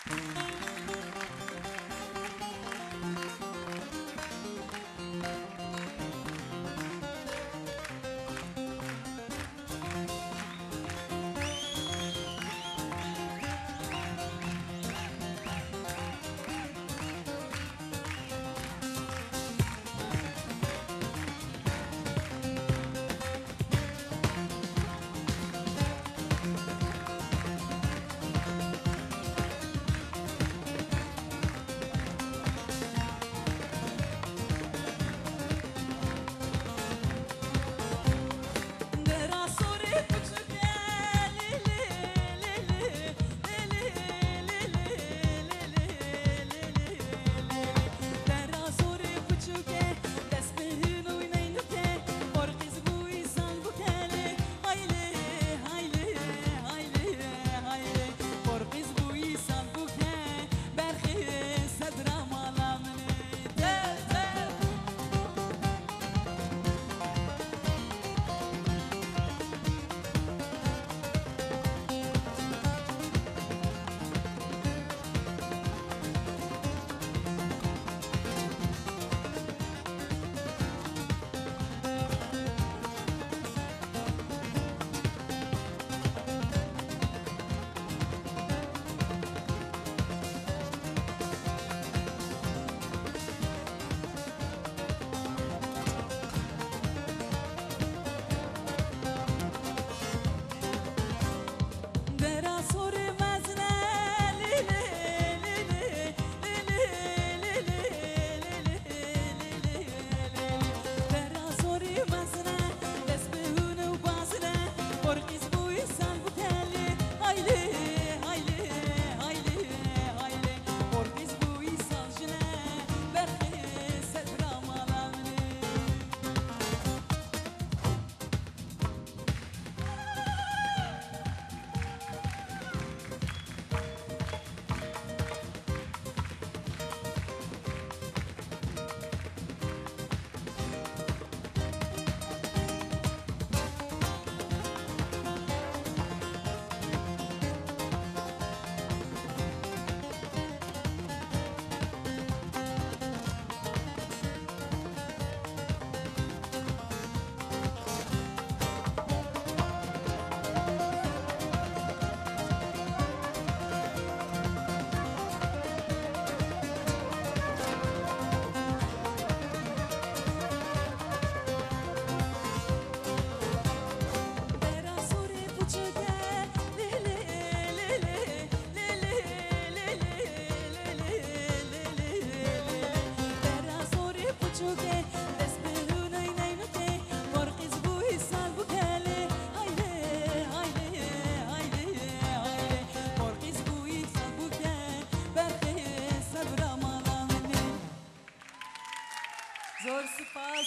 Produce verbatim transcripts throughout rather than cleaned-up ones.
زور سپاس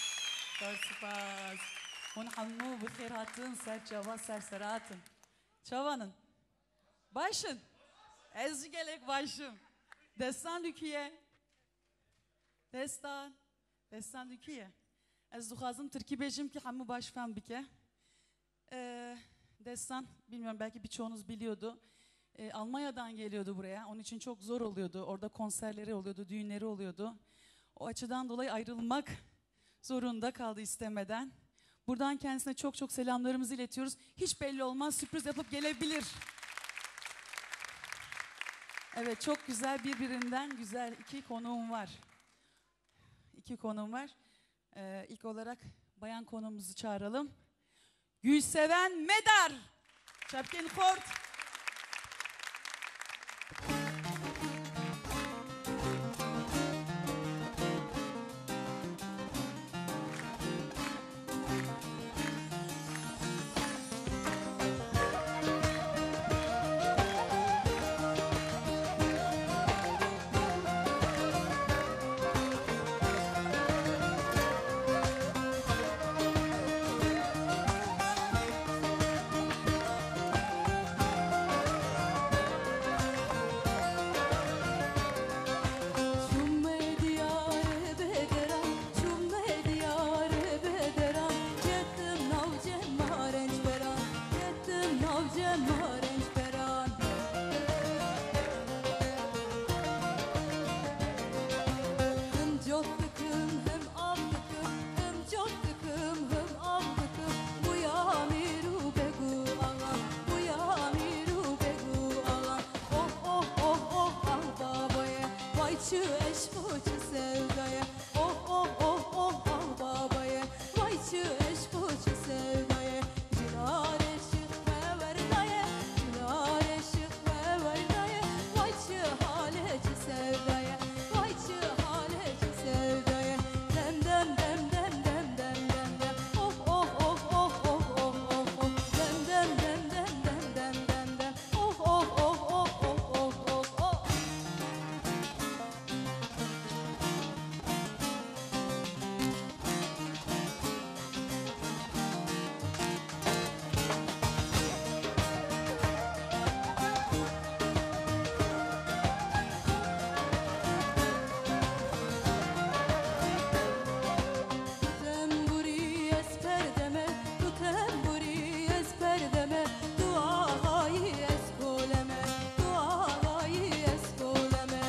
زور سپاس اون حمو بخیر هاتن سر çava serseratın çavanın başın ezci gelek başım destan Türkiye destan destan Türkiye ez duhazım Türkiye bejim ki hamu başfam bike ee, destan bilmiyorum belki birçoğunuz biliyordu ee, Almanya'dan geliyordu buraya onun için çok zor oluyordu orada konserleri oluyordu düğünleri oluyordu. O açıdan dolayı ayrılmak zorunda kaldı istemeden. Buradan kendisine çok çok selamlarımızı iletiyoruz. Hiç belli olmaz sürpriz yapıp gelebilir. Evet çok güzel birbirinden güzel iki konuğum var. İki konuğum var. Ee, ilk olarak bayan konuğumuzu çağıralım. Gülseven Medar. Çapkin Fort. çı eş bu çı sevdaya. Oh oh oh oh ah babaya. Vay çı eş bu çı sevdaya. Cinar eşik ve verdaya. Cinar eşik ve verdaya. Vay çı hale çı sevdaya. Vay çı hale çı sevdaya. Dem dem dem dem dem dem dem dem. Oh oh oh oh oh oh oh oh. Dem dem dem dem dem dem dem dem. Oh oh oh oh oh oh oh oh. Temburi es perdeme, tu temburi es perdeme, tu ağayı es koleme, tu ağayı es koleme.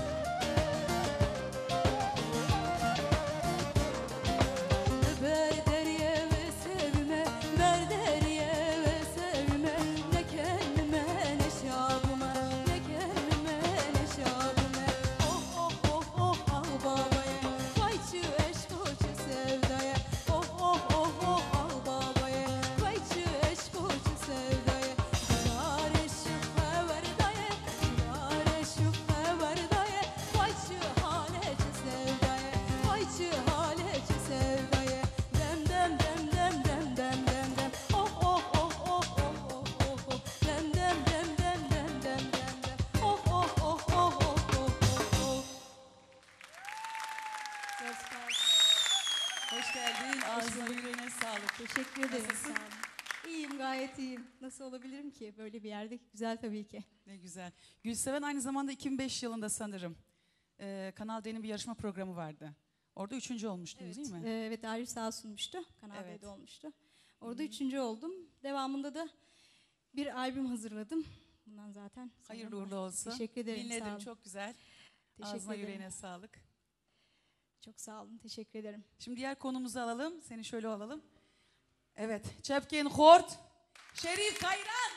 Berderiye ve sevme, berderiye ve sevme, ne kendime ne şabıma, ne kendime ne şabıma. Oh oh oh oh ah babaya, vay çı eş bu çı sevdaya. Oh oh oh oh ah babaya, vay çı eş bu çı sevdaya. Cinar eşik ve verdaya, cinar eşik ve verdaya. Vay çı hale çı sevdaya, vay çı hale çı sevdaya. Dem dem dem dem dem dem dem dem. Oh oh oh oh oh oh oh oh. Dem dem dem dem dem dem dem dem. Oh oh oh oh oh oh oh oh. Çok sağ ol. Hoş geldin. Ağzına yüreğine sağlık. Teşekkür ederim. Nasılsın? Sağ olun. İyiyim, gayet iyiyim. Nasıl olabilirim ki böyle bir yerde? Güzel tabii ki. Ne güzel. Gülseven aynı zamanda iki bin beş yılında sanırım e, Kanal D'nin bir yarışma programı vardı. Orada üçüncü olmuştunuz değil mi? Ee, evet, Arif Sağ sunmuştu. Kanal Evet. D'de olmuştu. Orada üçüncü oldum. Devamında da bir albüm hazırladım. Bundan zaten. sonra Hayırlı uğurlu olsun. Teşekkür ederim. Sağ Dinledim, olun. çok güzel. Teşekkür Ağzına ederim. yüreğine sağlık. Çok sağ olun. Teşekkür ederim. Şimdi diğer konumuzu alalım. Seni şöyle alalım. Evet. Çepkin Hort. Şerif Kayran.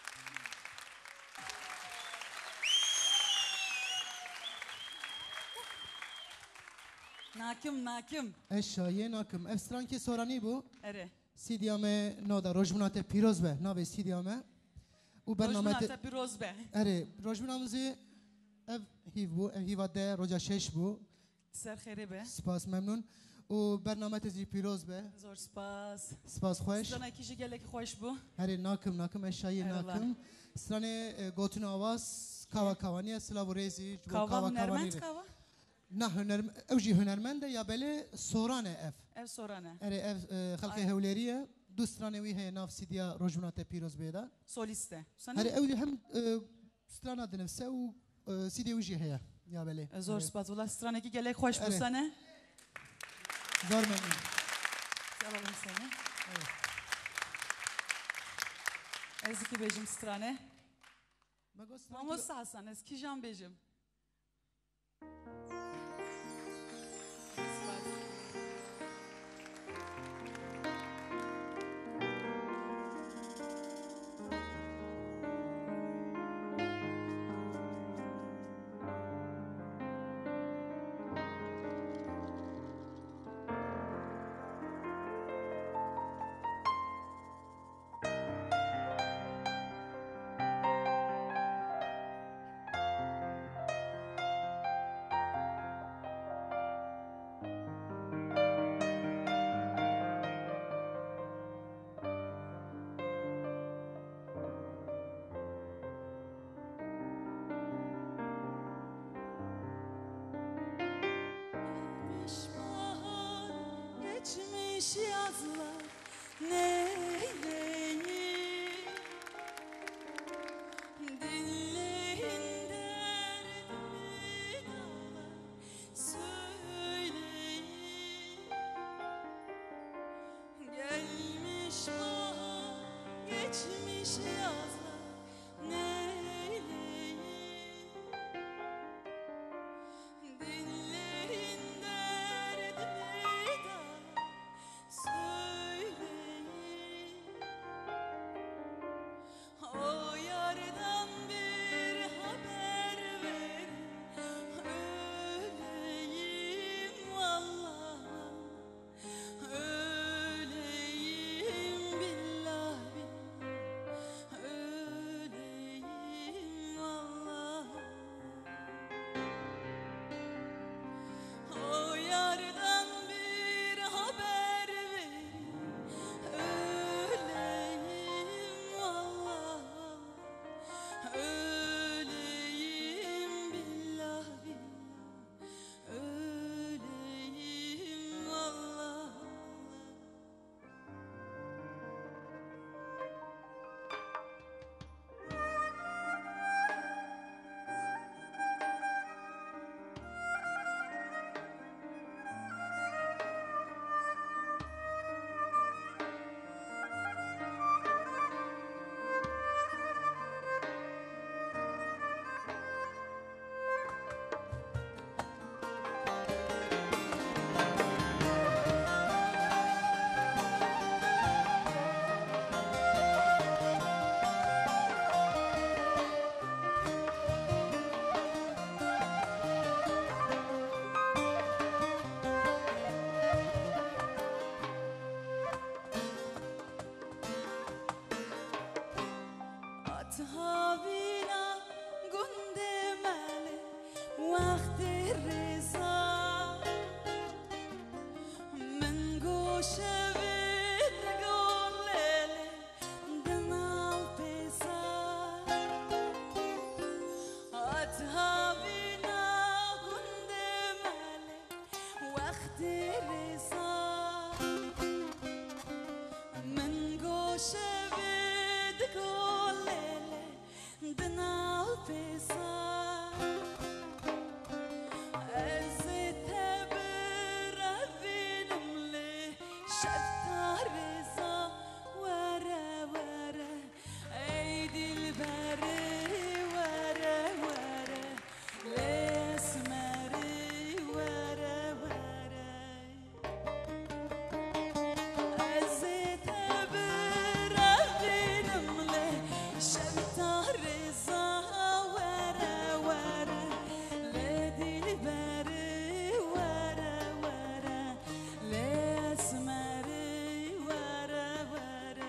Nakim nakim. اشایه ناکم افستران که سورانی بو Ere. سیدیامه نادا روجمنات پیروز به ناوی سیدیامه و برنامه Rojnata Pirozbe. اره روجمنامزی اف هیو بو اف هیوا ده روجا شش بو Serxeribe. سپاس ممنون و برنامه تزی پیروز به Zor spas. سپاس خوش Sana kişi gelek hoş bu. اره ناکم ناکم اشایه Eyvallah. ناکم ستران گوتون آواز کاوا کاوانی سلاو ریزی جو کاوا Kava کاوانی Nerment kava. نه هنر اوجی هنرمند یا بله سورانه اف Ev sorana. اره اف خلق Aynen. هولیریه دوسترانه وی هی ناف سیدیا روجمنات پیروز بیدا Soliste. Sana هر اولي هم سترانا دنفسه و سيدي وجهي هي يا بلي zor spas. Ula straneki gelek hoş bu Ere. sana. زار مني Alalım seni. Ezki bejim strane. ما قلت Mamo Hasan eski Can bejim. Geçmiş bahar, geçmiş yazlar neyleyim? Dinleyin derdimi dağlar söyleyin. Gelmiş bahar, geçmiş yazlar neyleyim? Dinleyin derdimi dağlar söyleyin. هاوینا گنده ماله وقت رسا من گوشه بد گلله دناو پیسا از تبر بینم لی شفتار رسا وره وره ای دل بره وره وره لسمری وره وره از تبر بینم لی شفتار رسا وره وره لدل بره وره وره لسمری وره وره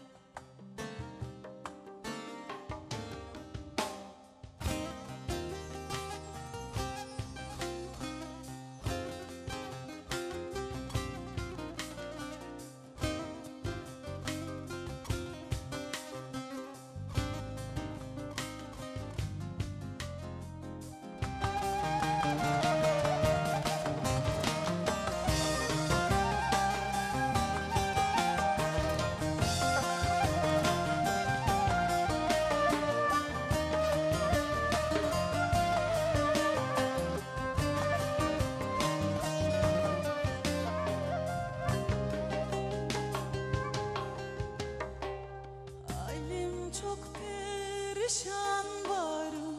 Halim çok perişan varım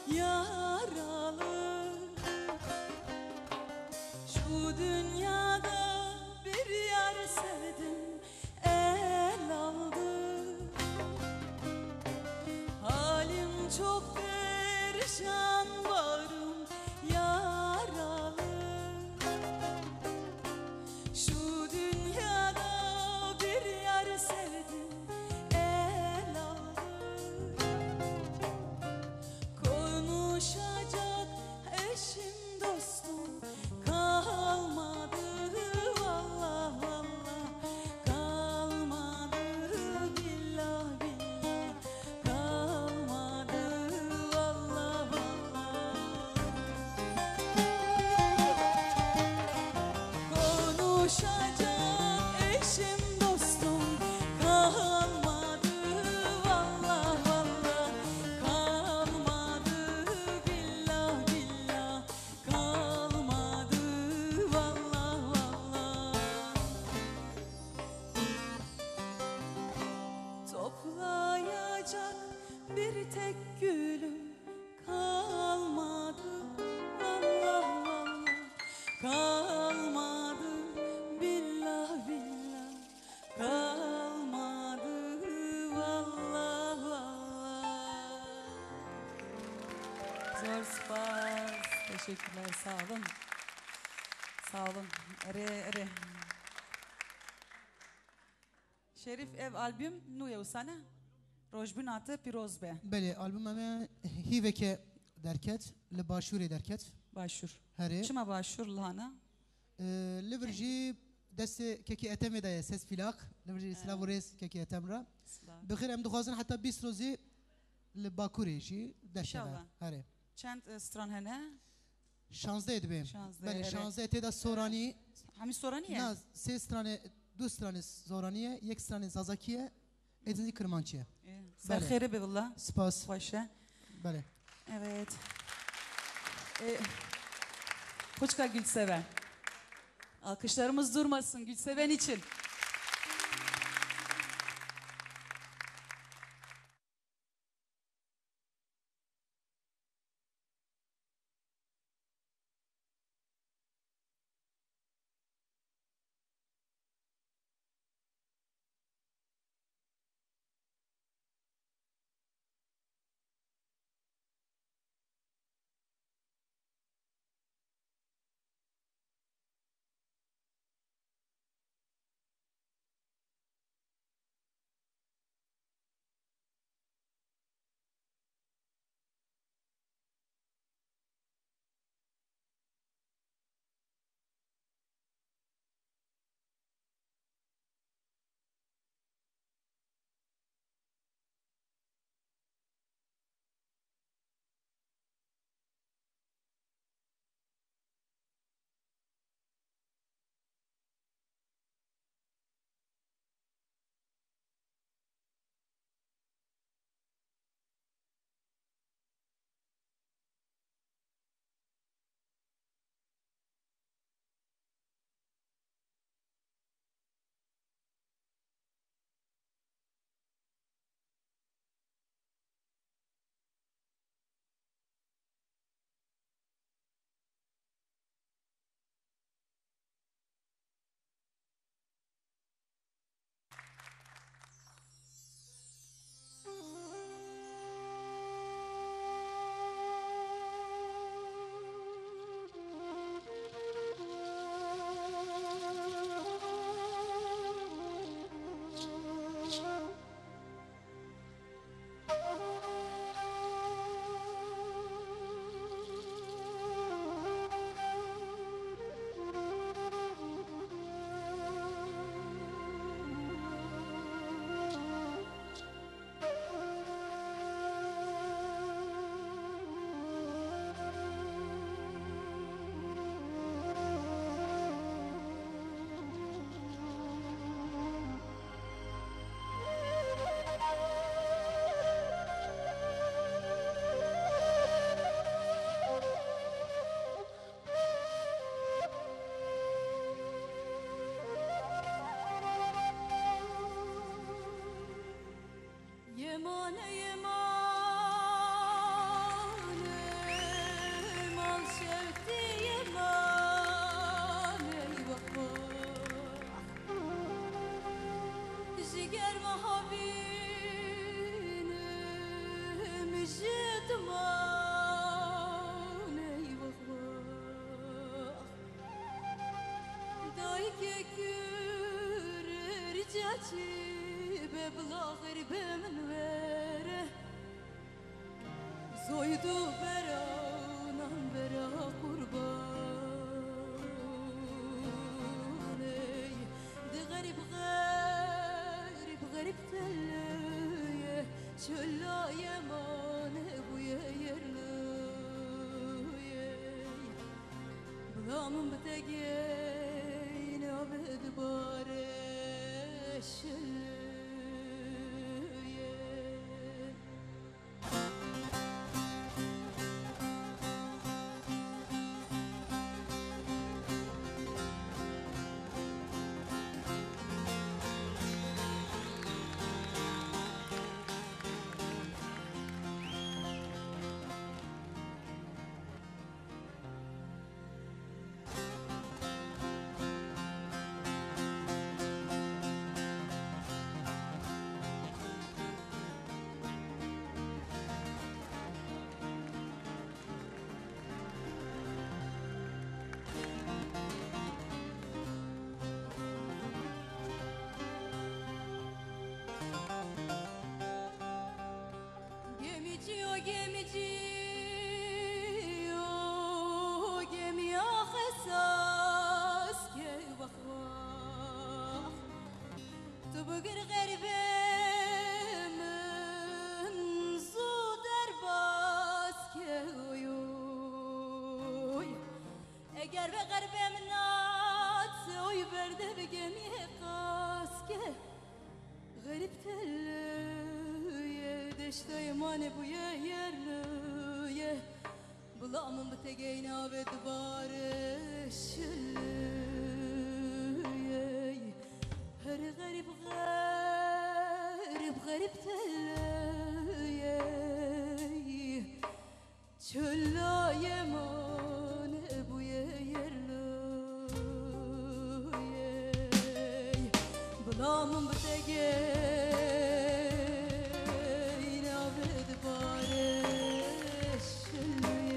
yaralı Şu dünyada bir yar sevdim el aldı Halim çok perişan varım yaralı Şu dünyada bir yar sevdim el aldı Konuşacak eşim dostum kalmadı Vallah vallah kalmadı billah billah kalmadı Vallah vallah Konuşacak eşim dostum kalmadı Vallah vallah kalmadı billah billah kalmadı Vallah vallah Toplayacak bir tek gülüm kalmadı Vallah vallah kalmadı billah billah kalmadı Vallah vallah Zor spas teşekkürler sağ olun sağ olun ere ere Şerif ev albüm nuye usana Rojbinatı Pirozbe بله آلبوم همه هیوه که درکت لباشوری درکت başvur هره Şuma başvur lahana لورجی دست ککی اتم دایه سس فیلاق لورجی سلاوريس ککی اتم را بخیر ام دخوازن حتی بیست روزی لباکوری جی دشته İnşallah. هره Çent e, stranhene شانزده دبیم شانزده، بله اره. شانزده تدا سورانی Hami sonra niye? نه سه strane دو strane زورانیه یک strane زازاکیه ادنی کرمانچیه Sen Bale. xeyre be valla. سپاس Başa. بله Evet. E, Koçka Gülseven. Alkışlarımız durmasın Gülseven için. بلا غربه من وره زویدو برا نام برا قربانه ده غریب غریب غریب تلیه چلای مانه بویه yerliye بلامın بتگین آبد بارشلیه Gemici o gemici o gemi hassas ki vah vah Tıbıgır garibimin zu derbas ki oy oy Eğer ve garibimin atsı oy berde bir gemi kas ki Garip telliye deşte yemane bu ye yerliye Bulamın bu tegeyn avet barışliye Her garip garip garip telliye Çölla yemane bu ye yerliye Bulamın bu tegeyn avet barışliye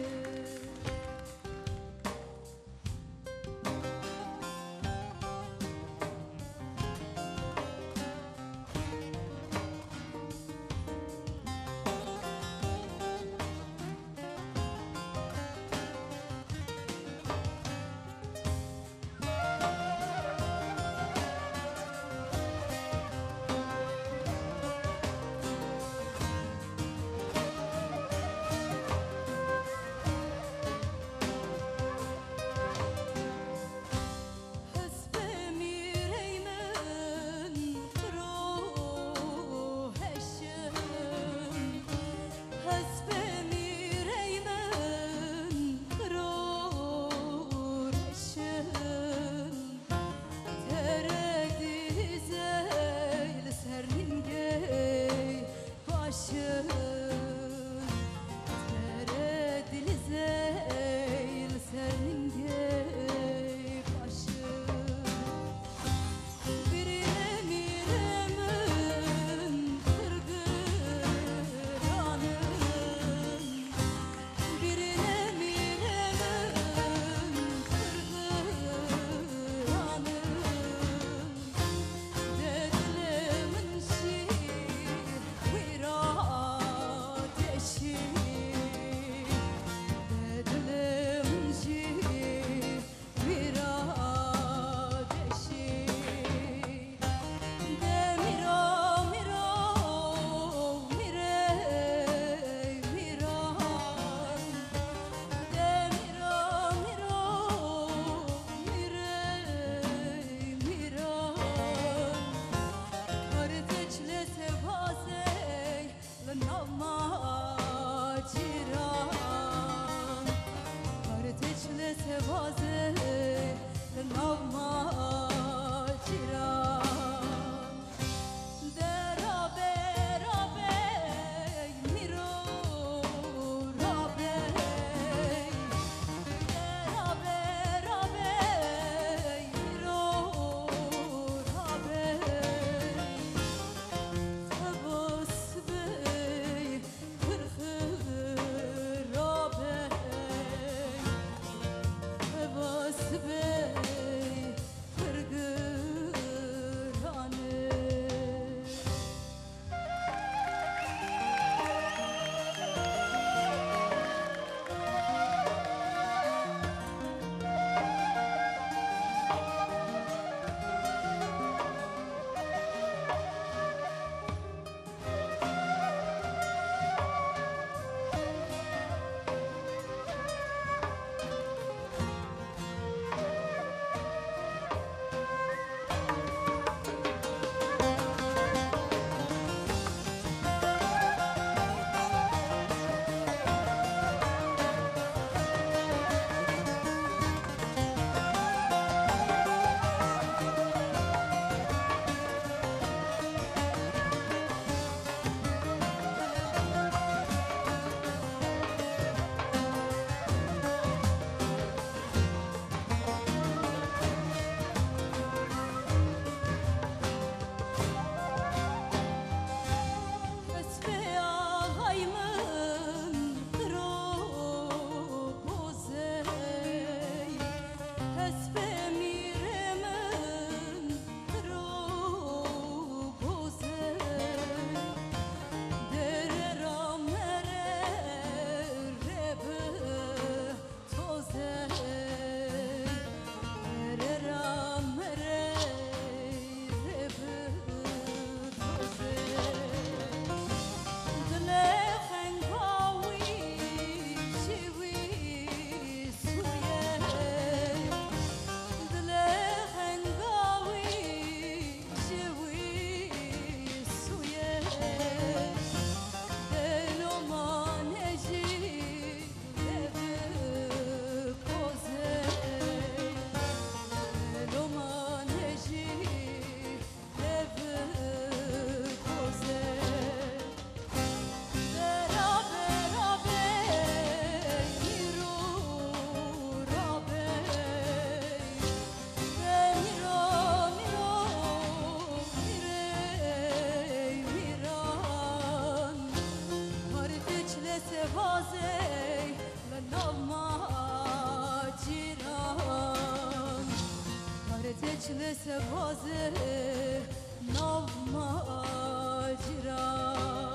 Dese bazı nav macera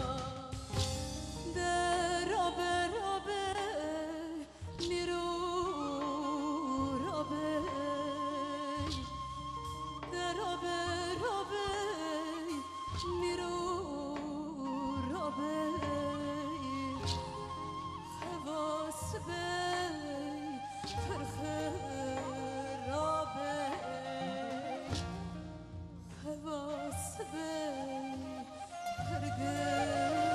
Dera beraber mirur abey Dera beraber mirur abey Havas bey fırhır abey Havas bey fırhır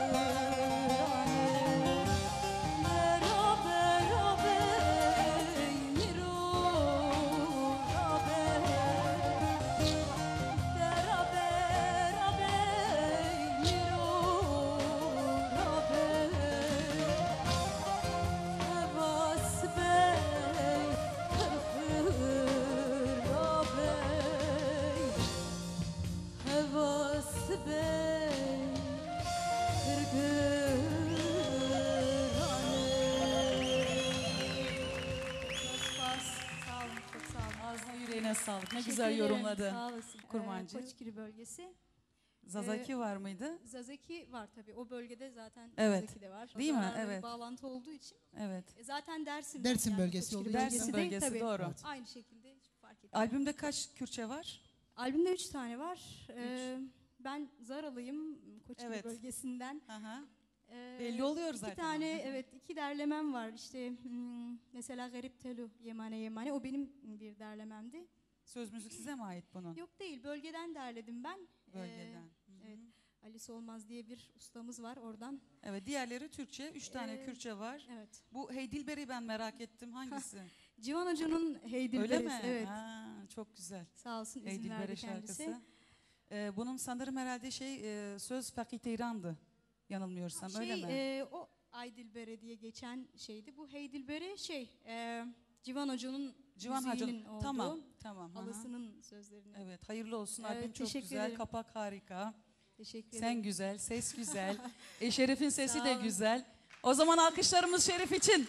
Ağzına yüreğine sağlık. Ne Teşekkür güzel ederim, yorumladı. Sağ olasın. Kurmancı. Ee, Koçgiri bölgesi. Zazaki var mıydı? Zazaki var tabii. O bölgede zaten Evet. Zazaki de var. Değil mi? Aralarında bir Evet. bağlantı olduğu için. Evet. E, zaten Dersim. Dersim bölgesi Koçgiri olduğu için. Dersim değil, bölgesi tabii. doğru. Evet. Aynı şekilde hiç fark etmiyor. Albümde kaç Kürtçe var? Albümde üç tane var. Ee, ben Zaralıyım. Koçgiri Evet. bölgesinden. Hı hı. Ee, Belli oluyor iki zaten tane ama. evet iki derlemem var. İşte hmm, mesela Garip Telu Yemane Yemane o benim bir derlememdi. Söz müzik size mi ait bunun? Yok değil, bölgeden derledim ben. Ee, Bölgeden. Hı hı. evet. Ali Solmaz diye bir ustamız var oradan. Evet, diğerleri Türkçe. Üç tane Ee, Kürtçe var. Evet. Bu Hey Dilber'i ben merak ettim. Hangisi? Civan Hoca'nın Hey Dilberiz. Öyle mi? Evet. Ha, çok güzel. Sağ olsun Hey izin Dilber'e verdi kendisi. şarkısı. Ee, bunun sanırım herhalde şey e, söz Fakih İran'dı. Yanılmıyorsam Şey, öyle mi? e, o Ay Dilbere diye geçen şeydi. Bu Hey Dilbere şey e, Civan Hoca'nın Civan müziğinin Hacı'nın. olduğu, Tamam. Tamam. hı hı. halasının sözlerini. Evet, hayırlı olsun. Evet, Albüm çok teşekkür güzel. ederim. Kapak harika. Teşekkür ederim. Sen güzel, ses güzel. e, Şerif'in sesi Sağ de olun. güzel. O zaman alkışlarımız Şerif için.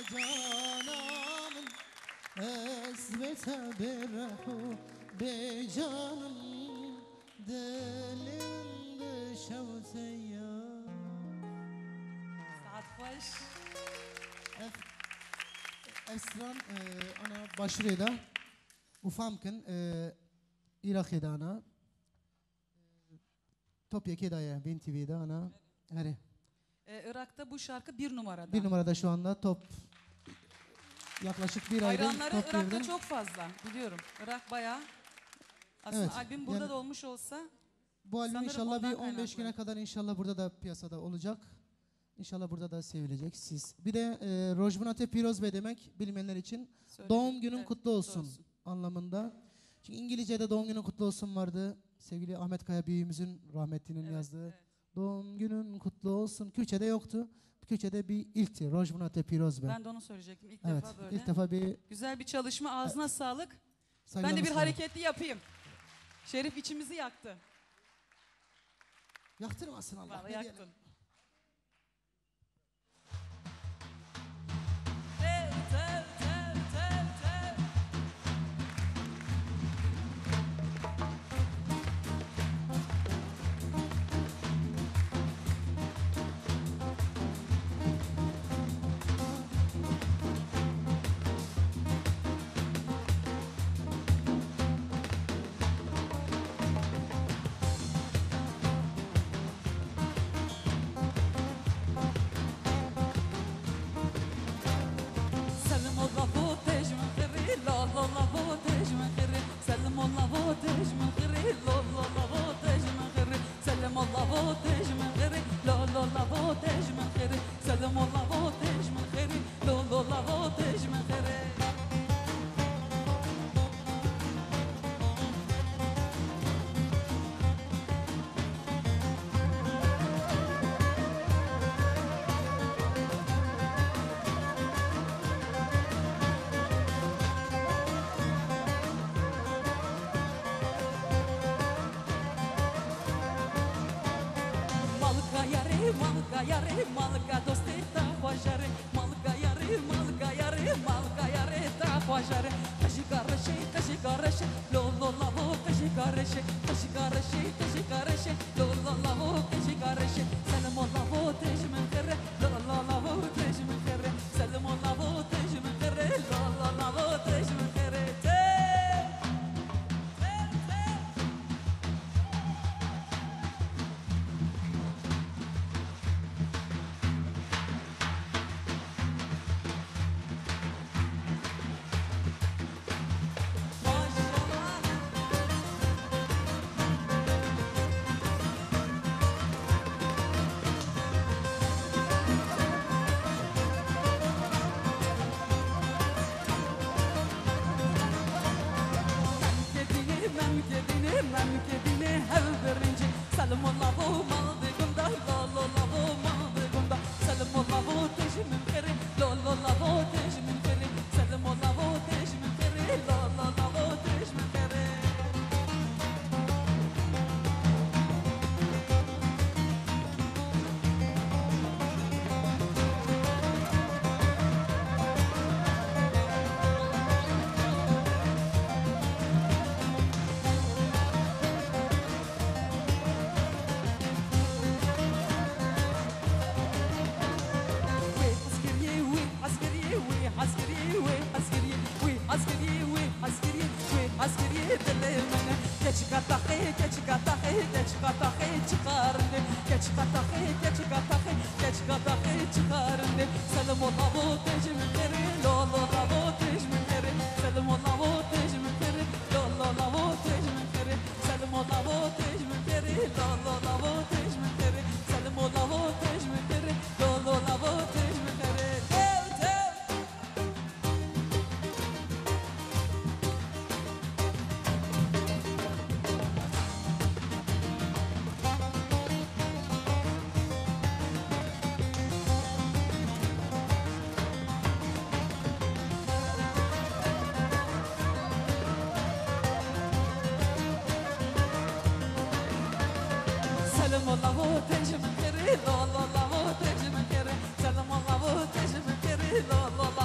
cananım Ezbete berhu be canım Dilinde şevzeya Saat hoş. Esran ana başreda ufamkin Irak'e ana Topyek'e daya Bin T V'de ana Hadi. Ee, Irak'ta bu şarkı bir numarada. Bir numarada şu anda top yaklaşık bir aydır Hayranları top Irak'ta devrim. çok fazla biliyorum. Irak bayağı. Aslında Evet, albüm burada yani- da olmuş olsa Bu albüm sanırım inşallah bir ondan on beş güne kaynaklı. kadar inşallah burada da piyasada olacak. İnşallah burada da sevilecek siz. Bir de e, Rojbunate Pirozbe demek bilmeyenler için söyle. doğum günün Evet, kutlu olsun, olsun. anlamında. Çünkü İngilizce'de doğum günün kutlu olsun vardı. Sevgili Ahmet Kaya büyüğümüzün rahmetlinin Evet, yazdığı. evet. Doğum günün kutlu olsun. Kürtçe'de yoktu. Kürtçe'de bir ilkti. Rojbunate Pirozbe. Ben de onu söyleyecektim ilk Evet, defa böyle. ilk defa bir Güzel bir çalışma, ağzına sağlık. Ben de saygılarımı bir sunarım. hareketli yapayım. Şerif içimizi yaktı. Yaktırmasın Allah. Vallahi ne diyelim. yaktın. Tev, tev, tev, tev, tev. سلم الله فوتج من خيري لا لا لا فوتج من خيري سلم الله فوتج من خيري لا لا لا فوتج من خيري سلم الله فوتج من خيري لا لا لا فوتج من خيري سلم الله فوتج من خيري لا لا لا فوتج من خيري Malka yare, malka yare, malka dosti ta khwajare Malka yare, malka yare, malka yare ta khwajare Kashikareshe, kashikareshe, lo lo la ho kashikareshe Kashikareshe, kashikareshe, lo lo la ho kashikareshe Salam Allah ho tej min khere, lo lo la ho tej min khere Salam Allah ho tej min khere, lo lo la ho tej min khere Memkedine, memkedine, memkedine her birinci Salim Allah'u maldıgında, lolo lavo maldıgında Salim Allah'u teşmin kere, lolo lavo teşmin kere Salim Allah'u teşmin kere, lolo lavo teşmin kere وي عسكري وي عسكري وي عسكري وي عسكري وي عسكري وي عسكري وي عسكري دلمنا كچكا تاخي كچكا تاخي كچكا تاخي çıkardı كچكا تاخي كچكا تاخي كچكا تاخي çıkardı سلام الله بو تجمن كري لو لو لا بو تجمن كري سلام الله بو تجمن كري لو لو لا بو تجمن كري سلام الله بو تجمن كري لو لو لا بو تجمن كري سلام الله بو تجمن كري لو لو لا بو تجمن كري تيو تيو سلام الله تجمن كري لا لا لا تجمن كري سلام الله تجمن كري لا لا لا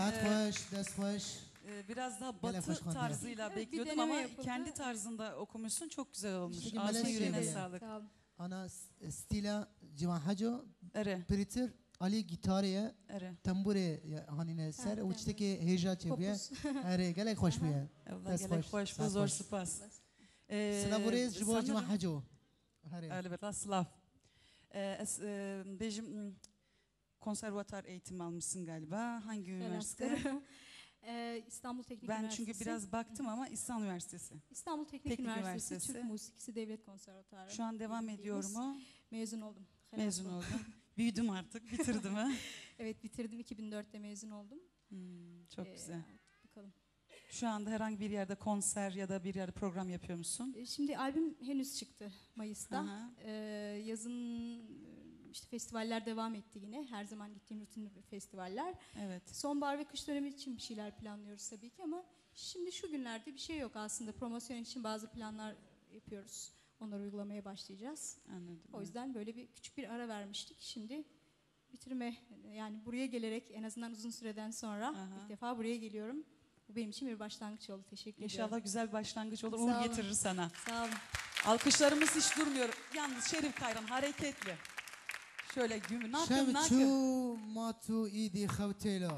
Saat Ee, hoş, ders hoş. Ee, biraz daha Gel batı hoş konuşalım. tarzıyla Evet, bir bekliyordum deneme ama yapıldı. kendi tarzında okumuşsun. Çok güzel olmuş. İşte ki Ağzına melek yüreğine şey sağlık. Sağ olun. Ana s- stila civan haco, Ere, pritir Ali gitariye, ere. tambure ya hanine ser, tembure. uçtaki heja çeviye. Kopuz. Ere gelek hoş buya. Allah Ders gelek hoş, hoş, bu saat zor hoş. spas. Ee, Slavurez jibo civan sanırım- haco. Hare. Elbette Slav. Ee, es, e, Bejim hmm, konservatuar eğitimi almışsın galiba. Hangi üniversite? Üniversite. Ee, İstanbul Teknik Ben Üniversitesi. çünkü biraz baktım ama İstanbul Üniversitesi. İstanbul Teknik, Teknik Üniversitesi, Üniversitesi. Türk Musikisi Devlet Konservatuarı. Şu an devam ediyor bildiğimiz. mu? Mezun oldum. Mezun Helal olsun. oldum. Büyüdüm artık, bitirdim ha. Evet, bitirdim. iki bin dörtte mezun oldum. Hmm, çok Ee, güzel. Bakalım. Şu anda herhangi bir yerde konser ya da bir yerde program yapıyor musun? Ee, Şimdi albüm henüz çıktı Mayıs'ta. Aha. Ee, yazın e, işte festivaller devam etti yine. Her zaman gittiğim rutin festivaller. Evet. Sonbahar ve kış dönemi için bir şeyler planlıyoruz tabii ki ama şimdi şu günlerde bir şey yok aslında. Promosyon için bazı planlar yapıyoruz. Onları uygulamaya başlayacağız. Anladım. O yüzden böyle bir küçük bir ara vermiştik. Şimdi bitirme, yani buraya gelerek en azından uzun süreden sonra Aha. ilk defa buraya geliyorum. Bu benim için bir başlangıç oldu. Teşekkür İnşallah ediyorum. güzel bir başlangıç olur. Sağ Uğur olun. getirir sana. Sağ olun. Alkışlarımız hiç durmuyor. Yalnız Şerif Kayran hareketli. Şöyle gümü nakım nakım. Şevçu matu idi xavtelo.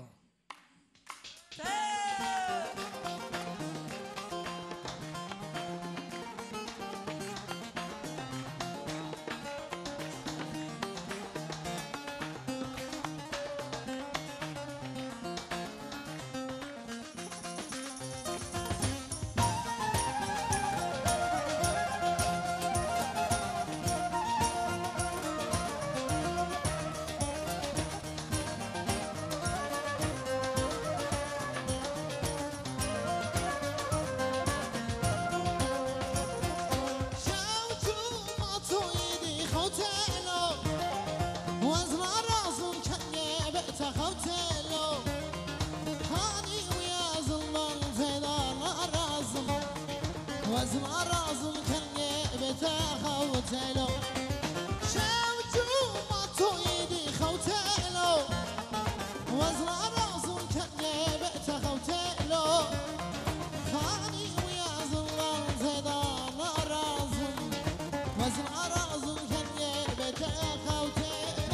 Şevçu matu idi xavtelo. Wazna razum kenge beta xavtelo. Hani uyazılman fedana razım. Wazna razum kenge beta xavtelo. Şevçu matu idi xavtelo. Wazna razum kenge beta xavtelo. Hani uyazılman fedana razım. Wazna razum kenge beta xavtelo.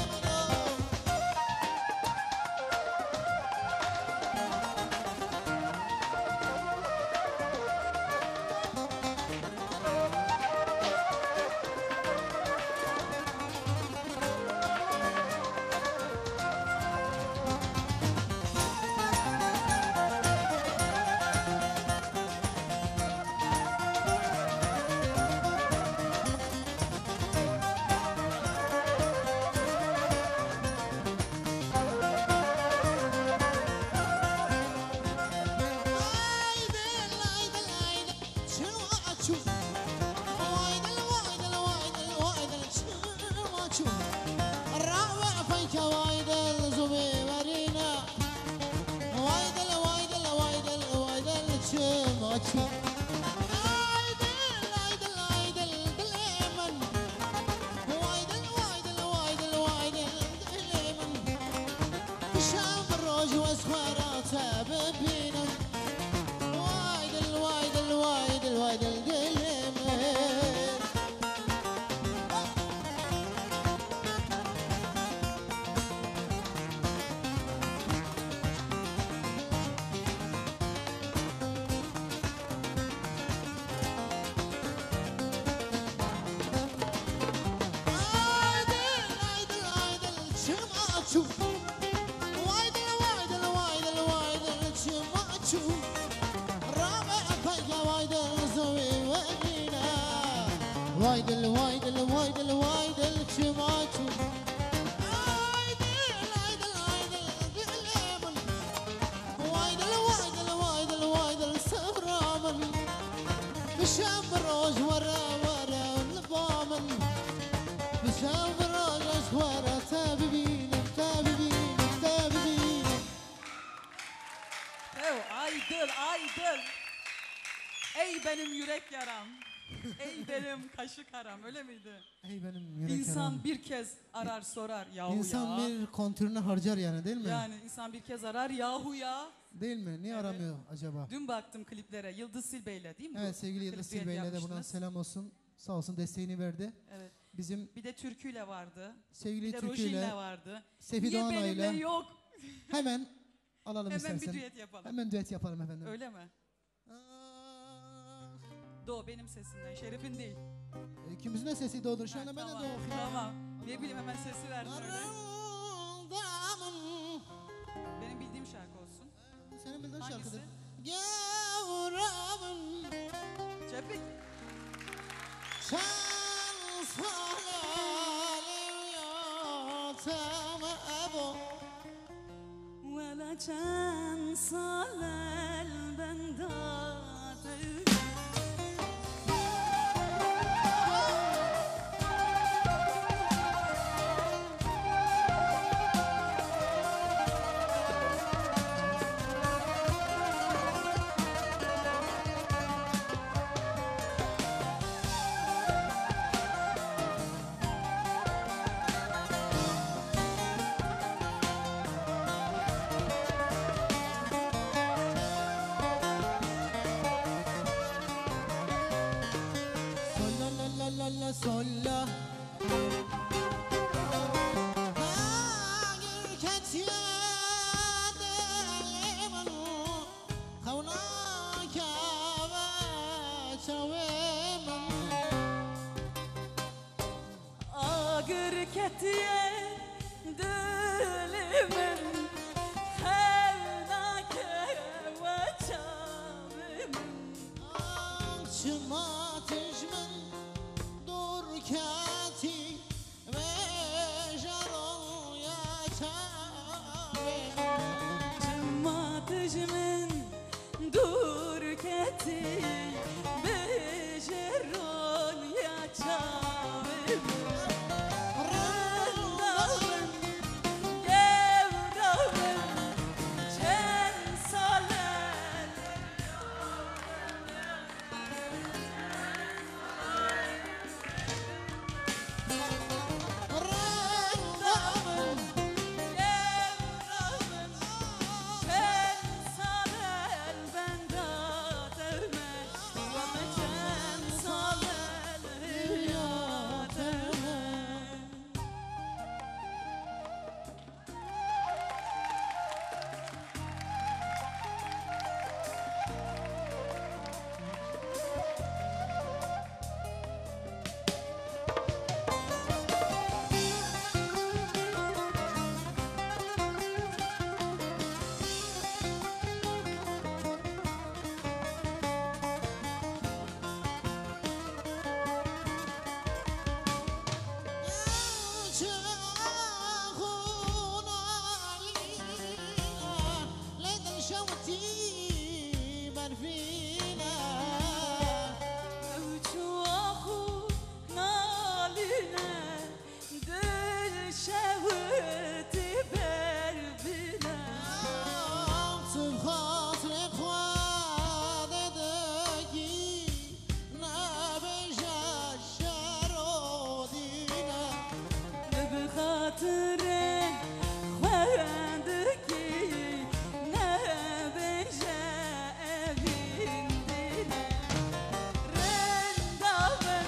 ببینم وایدل وایدل وایدل وایدل دلم Aydın aydın aydın çım açım Vaydıl vaydıl vaydıl vaydıl çım açım Rame payla vaydıl zıvi vedina Vaydıl vaydıl vaydıl vaydıl çım açım Aydın aydın aydın dilemin Vaydıl vaydıl vaydıl vaydıl sabramın بشام روز ورا ورا لبامن بشام روز ورا تاببينم تاببينم تاببينم Ev, aydıl, aydıl. Ey benim yürek yaram. Ey benim kaşı karam, öyle miydi? Ey benim yürek İnsan yaram. bir kez arar sorar yahu İnsan ya. bir kontürünü harcar yani değil mi? Yani insan bir kez arar yahu ya. Değil mi? Niye Evet. aramıyor acaba? Dün baktım kliplere Yıldız Silbe'yle değil mi? Evet bu? sevgili Yıldız Klip Silbe'yle de buradan yapmıştınız. selam olsun. Sağ olsun desteğini verdi. Evet. Bizim Bir de türküyle vardı. sevgili Bir de Türkü ile Rojin'le vardı. Sefi Niye Doğanay benimle ile yok? hemen alalım Hemen istersen. bir düet yapalım. Hemen düet yapalım efendim. Öyle mi? Ah, Do benim sesimden, Şerif'in değil. İkimizin de sesi doğdur. Şu Ha, anda ben de tamam, doğru. tamam. Ne bileyim hemen sesi verdim öyle. Benim bildiğim şarkı olsun. Senin bildiğin Hangisi? şarkıdır. Gavramın Cepik. sen salalim yatama ebo. ولا كان صلى البندات Solla la la la la solla. Hayır ketiyedelimin kavnaka ve çavemin. Ağır ketiye dilimin Hevdake ve çavimin Akşıma tecmen dur keti ve jarol ya çavemin. Cımmatıcımın dur keti Bejeron ya çavimin Rındavın Gevravın Çen salen Rındavın Gevravın Çen salen Bendat evmen Valla çen salen Hüyat evmen Uçuahu naline Dil şevti berbine بخاطر خوندك نبجا بندنا رندابن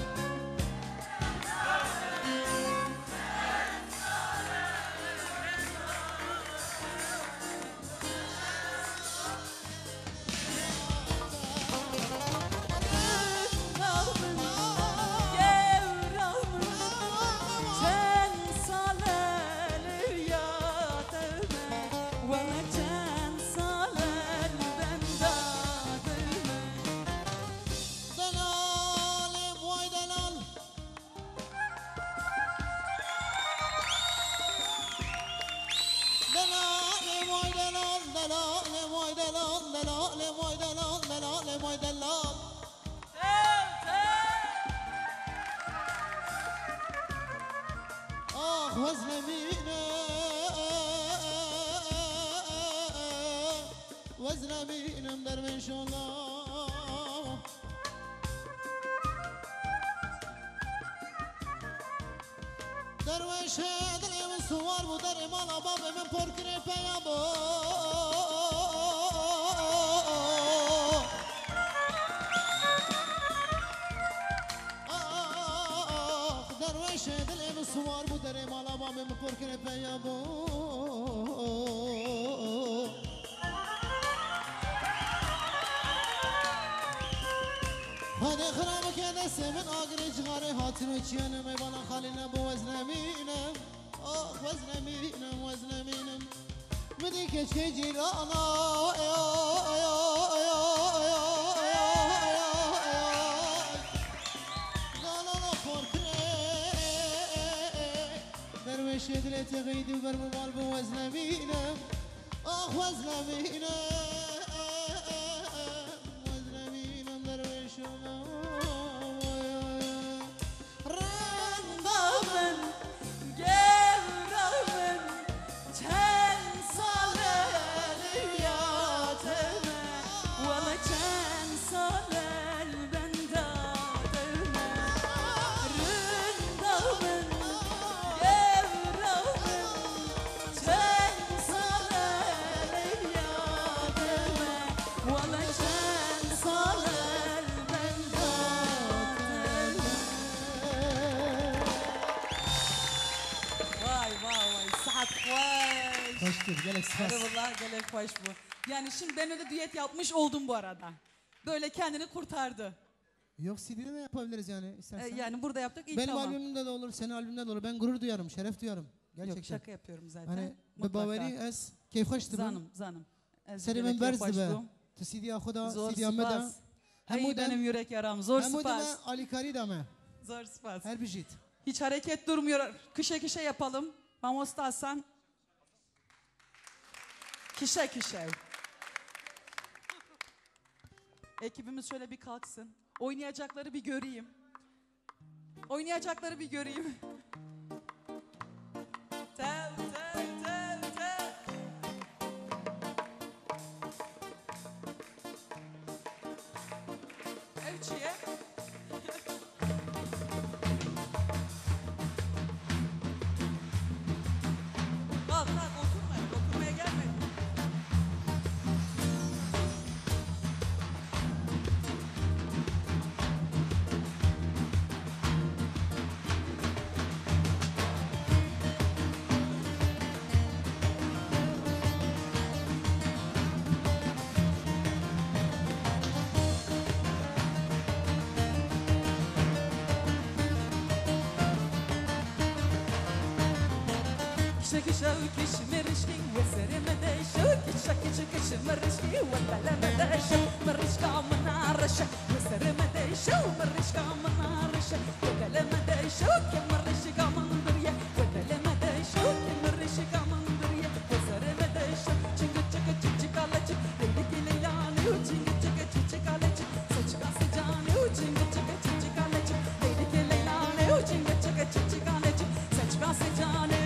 رندابن gevramın Sen salel yatırma Valla sen salel bendatırma Delalim vay delal. Delalim vay delal, delalim vay delal, delalim vay delal, delalim vay delal. Ah vazlemine, vazleminem derviş Allah. درویش دلم سوار بود در مالا باب من پر کره پیامو درویش دلم سوار بود در مالا باب من پر کره پیامو هذا خرام كذا سمن آقري جغاري هاتنو چيانا ميبانا خالينا بو وزنمينم آخ وزنمينم وزنمينم بدي كشكي جيرانا غالانا خوركري درويش دلتي غيدي وبرموال بو وزنمينم آخ وزنمينم Gelek Merhabalar, gelek hoş bu. Yani şimdi benimle de düet yapmış oldum bu arada. Böyle kendini kurtardı. Yok C D'de de yapabiliriz yani istersen. Ee, yani burada yaptık ilk Benim tamam. albümümde de olur, senin albümünde de olur. Ben gurur duyarım, şeref duyarım. Gerçekten. Yok şaka yapıyorum zaten. Hani mutlaka. bebaveri es keyif hoştu. Zanım, zanım. Seni ben berzdi be. Tu C D'ye xuda, Zor C D'ye meda. Hey benim yürek yaram, zor spas. spas. Ali Kari da me. Zor spas. Her bir jit. Hiç hareket durmuyor. Kışa kışa yapalım. Vamos Hasan. Kişe kişe. Ekibimiz şöyle bir kalksın. Oynayacakları bir göreyim. Oynayacakları bir göreyim. Tev tev tev tev. Evçiye. Kalk kalk oturma. Oturmaya gelme. شو كش مرشكي وسر مدى شو كش كش كش مرشكي ولا مدى شو مرشكا من عرشة وسر مدى شو مرشكا من عرشة ولا مدى شو كم مرشكا من دريا ولا مدى شو كم مرشكا من دريا وسر مدى شو چنگ چنگ چنگ كالچ ليلك ليلاني وچنگ چنگ چنگ كالچ سچكا سجاني وچنگ چنگ چنگ كالچ ليلك ليلاني وچنگ چنگ چنگ كالچ سچكا سجاني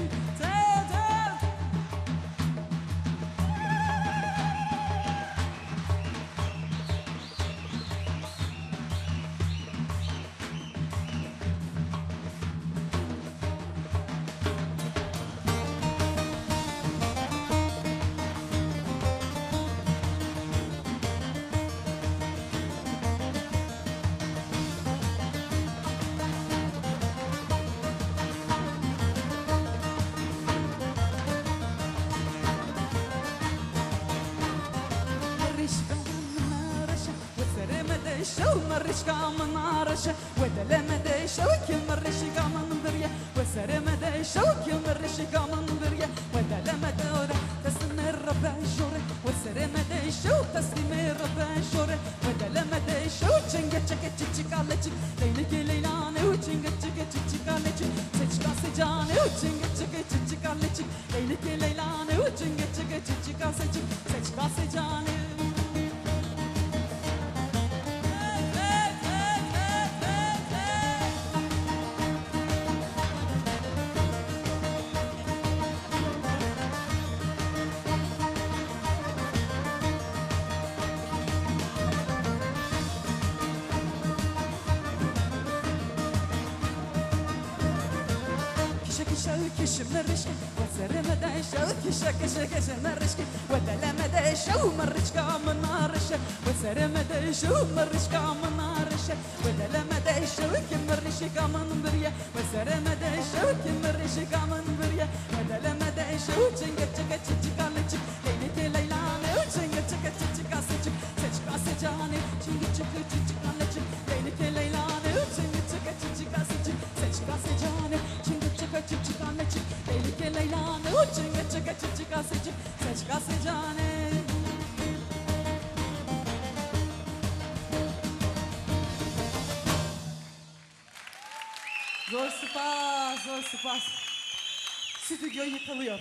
شو مرشكا من عرشة ولا مدى شو كم مرشكا من دريا وسر مدى شو كم مرشكا من دريا ولا مدى تستمر بجورة وسر مدى شو تستمر بجورة ولا مدى شو چنگة چنگة چنگة لچك ليلك ليلاني وچنگة چنگة چنگة لچك سچكا سجاني وچنگة چنگة چنگة لچك ليلك ليلاني وچنگة چنگة چنگة سچك سچكا سجاني كشك شوك شمرشك وسر مدى شوك شك شك شمرشك ودل مدى شو مرشك من نارش وسر مدى شو مرشك من نارش ودل مدى شوك مرشك من بريا وسر مدى شوك مرشك من بريا ودل مدى شو تشك تشك تشك لك ليلة ليلى وتشك تشك تشك سجك سجك سجاني تشك تشك تشك لك ليلة ليلى وتشك تشك تشك سجك سجك سجاني تشك تشك تشك لك ليلة ليلى وتشك تشك تشك سجك سجك سجاني Zor spas, zor spas. Stüdyo yıkılıyor.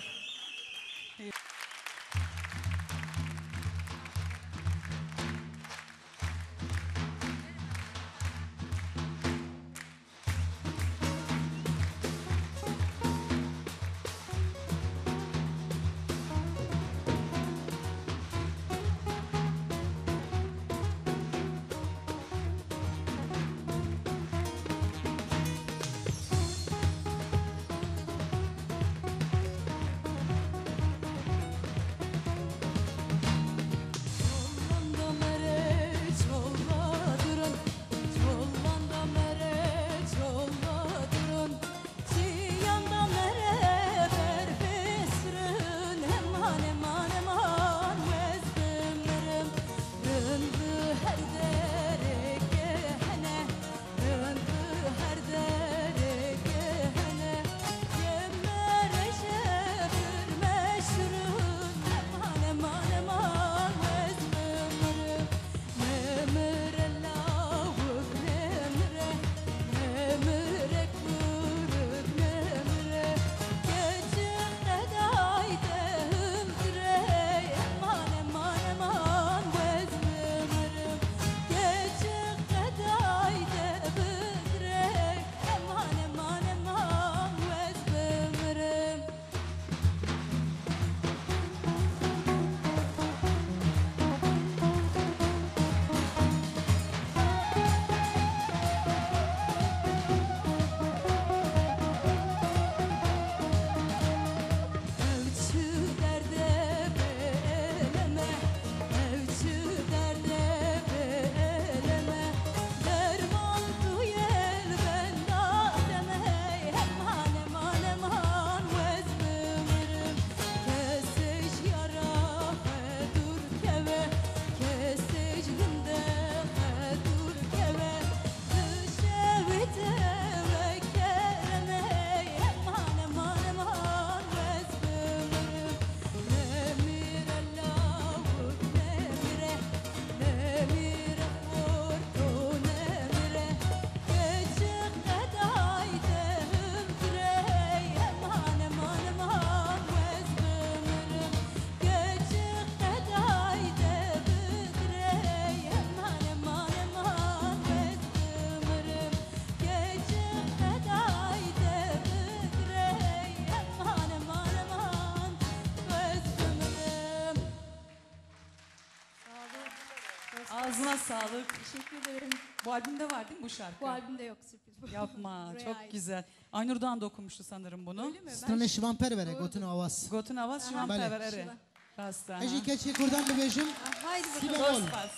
Ağzına sağlık. Teşekkür ederim. Bu albümde var değil mi bu şarkı? Bu albümde yok, sürpriz bu. Yapma, Buraya çok ait. güzel. Aynur Doğan da okumuştu sanırım bunu. Öyle mi? Ben Strane şivan pervere Doğrudur. gotun avaz. Gotun Avaz Şivan Bale. Perver Ere. Şivan. Rasta. Eji keçi kurdan bebejim. Ah, haydi Si bakalım. bemol. Spas.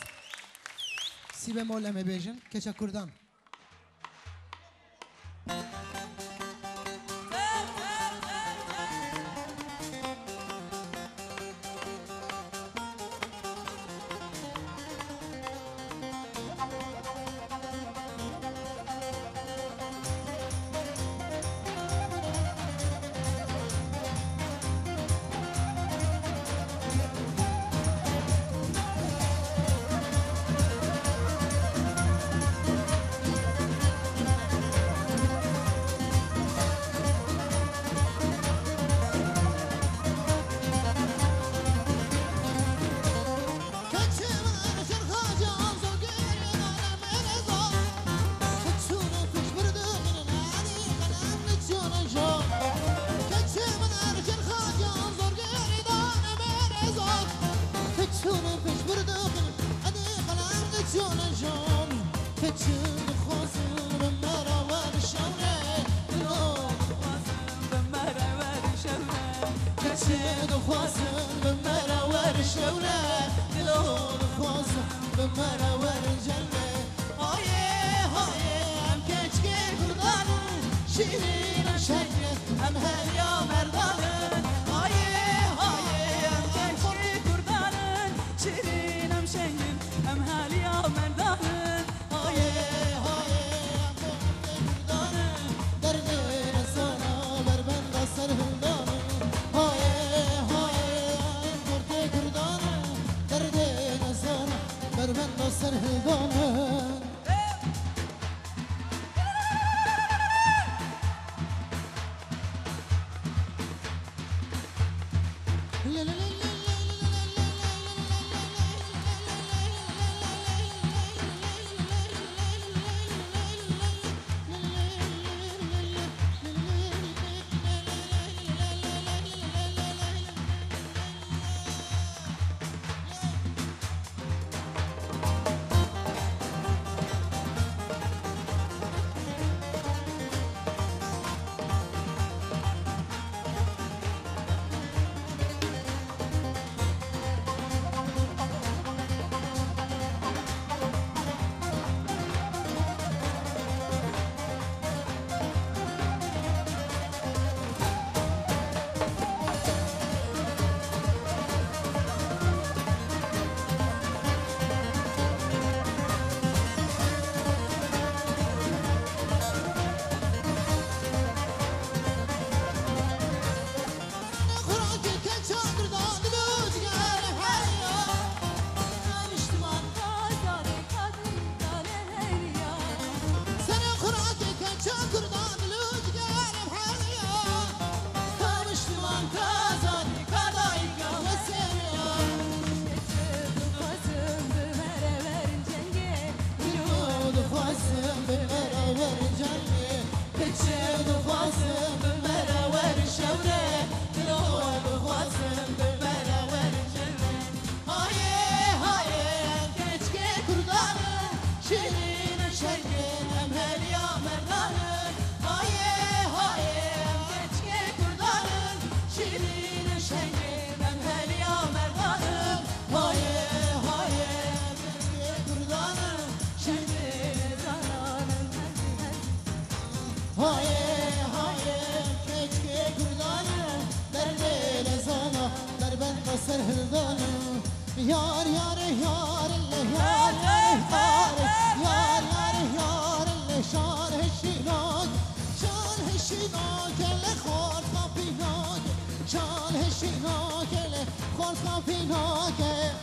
Si bemol eme bejim. Keça kurdan. دخوازم بمرا ور شوره دلو دخوازم بمرا ور جنه هایه هایه ام کچکی کردانم شیرینم شنگه ام هریا مردانم هایه هایه ام کچکی کردانم شیرینم شنگه ام هریا مردانم هایه هایه ام کچکی کردانم درد نسانا بر بند سر هندانم هایه هایه ام کچکی کردانم درد نسانا بر بند سر هندانم Yar yar yar le yar yar yar yar yar yar le şan heşinak şan heşinak le khor kapinak şan heşinak le khor kapinak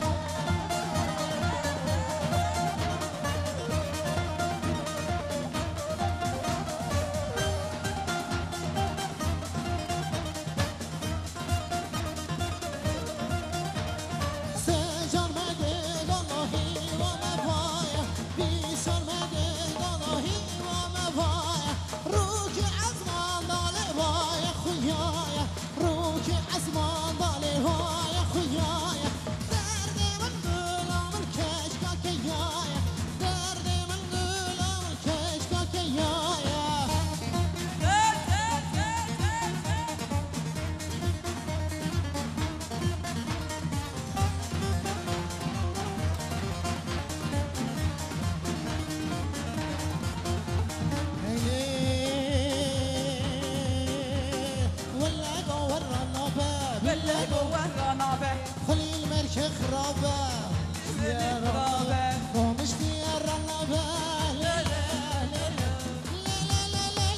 خليل مركب خرابة يا رابة ومشتي يا رنابة لا لا لا لا لا لا لا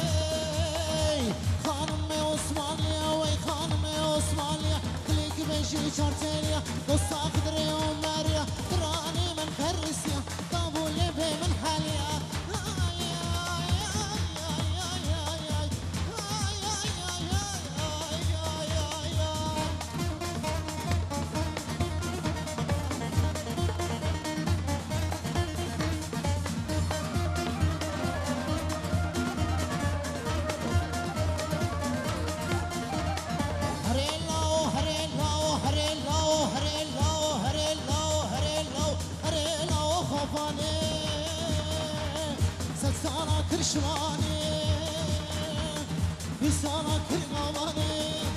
خانم عثمانية وي خانم عثمانية خليك بش sana kırşmani bir sana kırmamani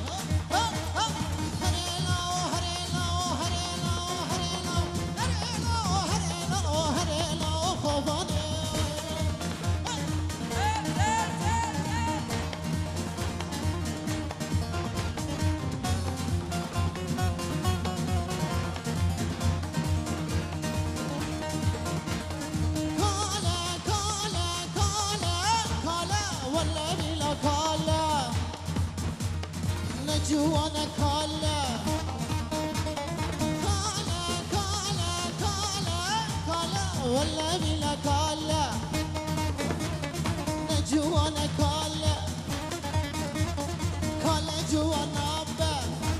جوانا كالا كالا كالا كالا كالا ولا بلا كالا جوانا كالا كالا جوانا با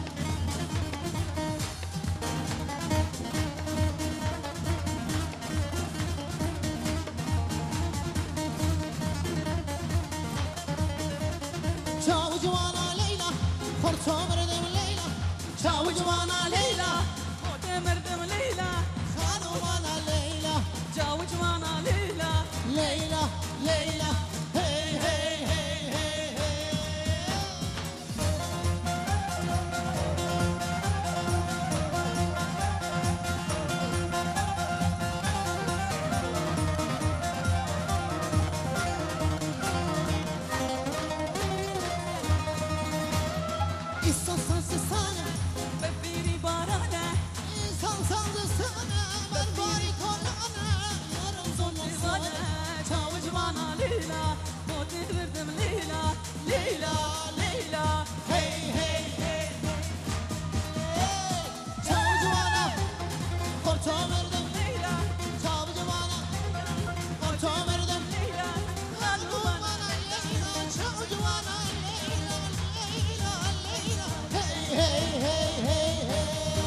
جاو جوانا مردم ليلى شاو جوانا ليلى مردم ليلى خانو وانا ليلى جاو جوانا ليلى ليلى ليلى هي هي هي هي هي İnsan sensiz sana ببيني بارانه İnsan sensiz sana Ben bari kolana Yarım zonla sana جاو جوانا ليلى مردم ليلى ليلى ليلى Hey hey hey Çavu cuvana Korto verdim ليلى Çavu cuvana Korto verdim ليلى Çavu cuvana Leyla Çavu cuvana Leyla Leyla Leyla Hey hey hey hey hey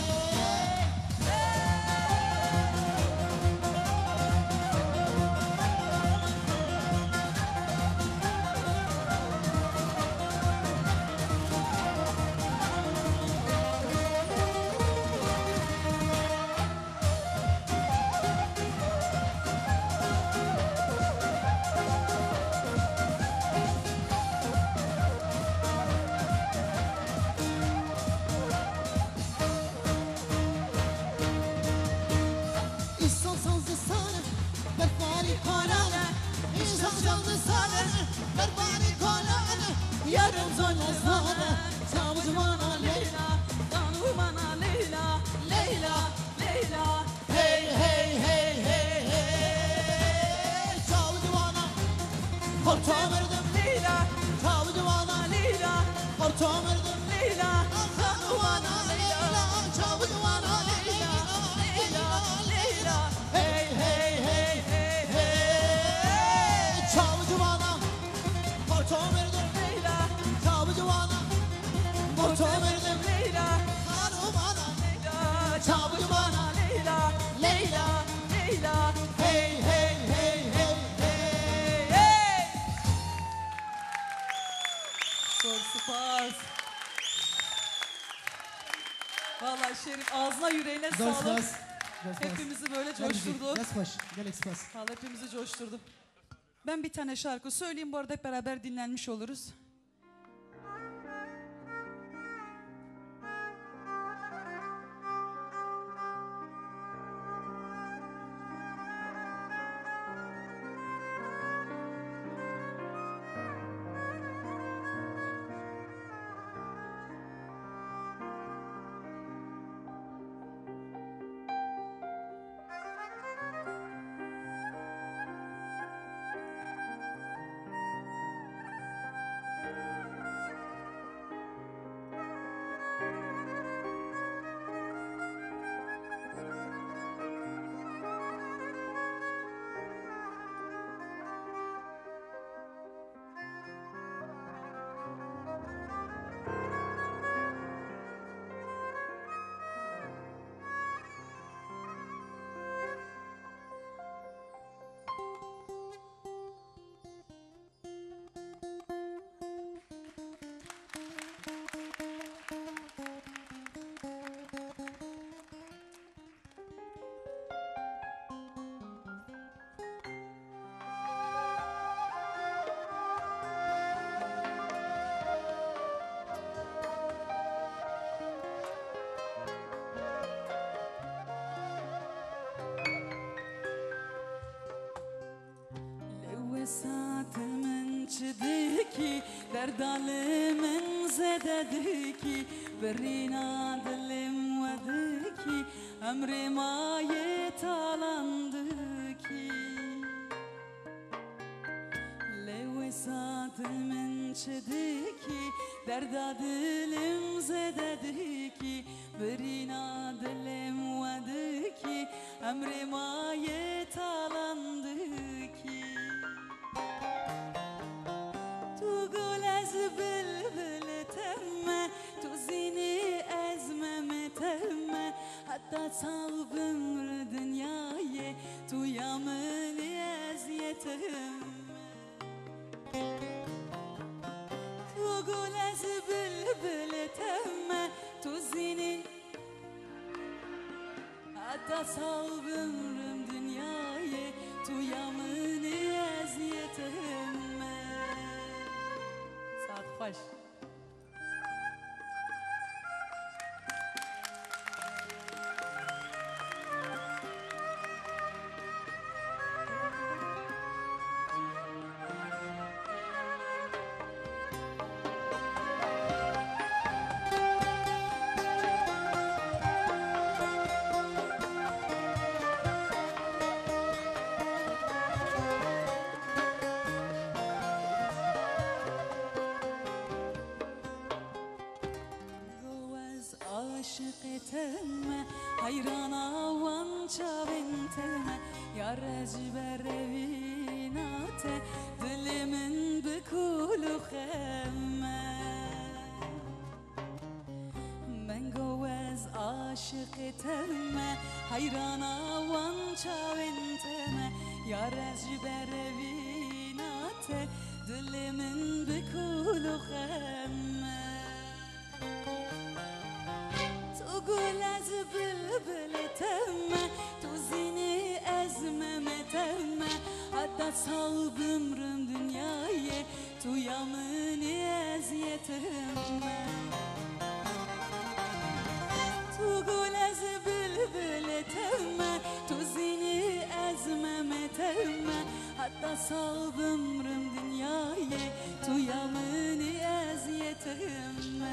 İnsan sandı sana Berbari kolana İnsan sandı sana Berbari kolana Yarım zonla sana Çavu cuvana Leyla قانو مانا ليلى ليلى ليلى Hey hey hey hey hey Çavu cuvana Korto verdim ليلى Çavu cuvana ليلى Korto verdim ليلى Çavu cuvana Leyla Çavu cuvana Leyla Leyla Leyla Hey hey hey hey hey Çavu cuvana Korto verdim ليلى Çavu cuvana Korto verdim ليلى Kanı bana ليلى Çavu cuvana ليلى Leyla ليلى Hey hey hey hey hey Çok süper. Vallahi Şerif ağzına yüreğine Dos sağlık. dos Dos Hepimizi böyle coşturdu. Das hoş Gel spas Vallahi hepimizi coşturdu. Ben bir tane şarkı söyleyeyim, bu arada hep beraber dinlenmiş oluruz. وساتمن چدکی دردالمن زددکی برينا دلم ودکی امر ما يتالاندکی لوساتمن چدکی دردالم زددکی برينا دلم ودکی امر ما يتالاندکی تو گل از بلبل تمه تو زینی از ممتمه حتی صعب امر dünyayı تو yameli eziyetim تو گل از بلبل تمه تو زینی حتی صعب امرم dünyayı تو yameli eziyetim Saat hoş. عاشقتم حیران آوان چاوینتم یا رجبر وینات دل من بکول و خمه من گو از عاشقتم حیران آوان چاوینتم یا رجبر وینات دل من بکول و خمه گل از بلبل تمه تو زینی از ممتمه حتی صعب امرم dünyayı تو yamini eziyetime تو گل از بلبل تمه تو زینی از ممتمه حتی صعب امرم dünyayı تو yamini eziyetime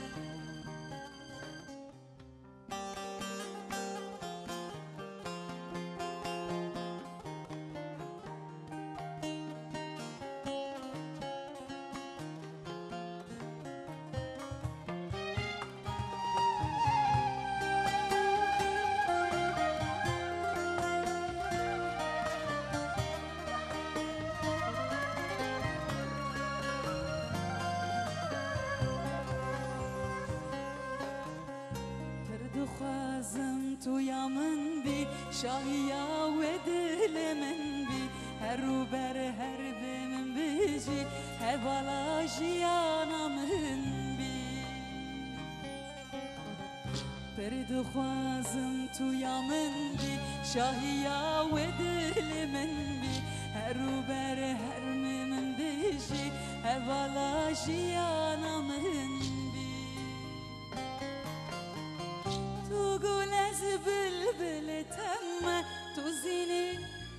خوازم تو یا من بی شاهیا و دل من بی هر رو بر هر به من بیجی هوالا جیانا من بی برد خوازم تو یا من بی شاهیا و دل من بی هر رو بر هر من بیجی هوالا جیانا من گل از بلبل تمه تو زینی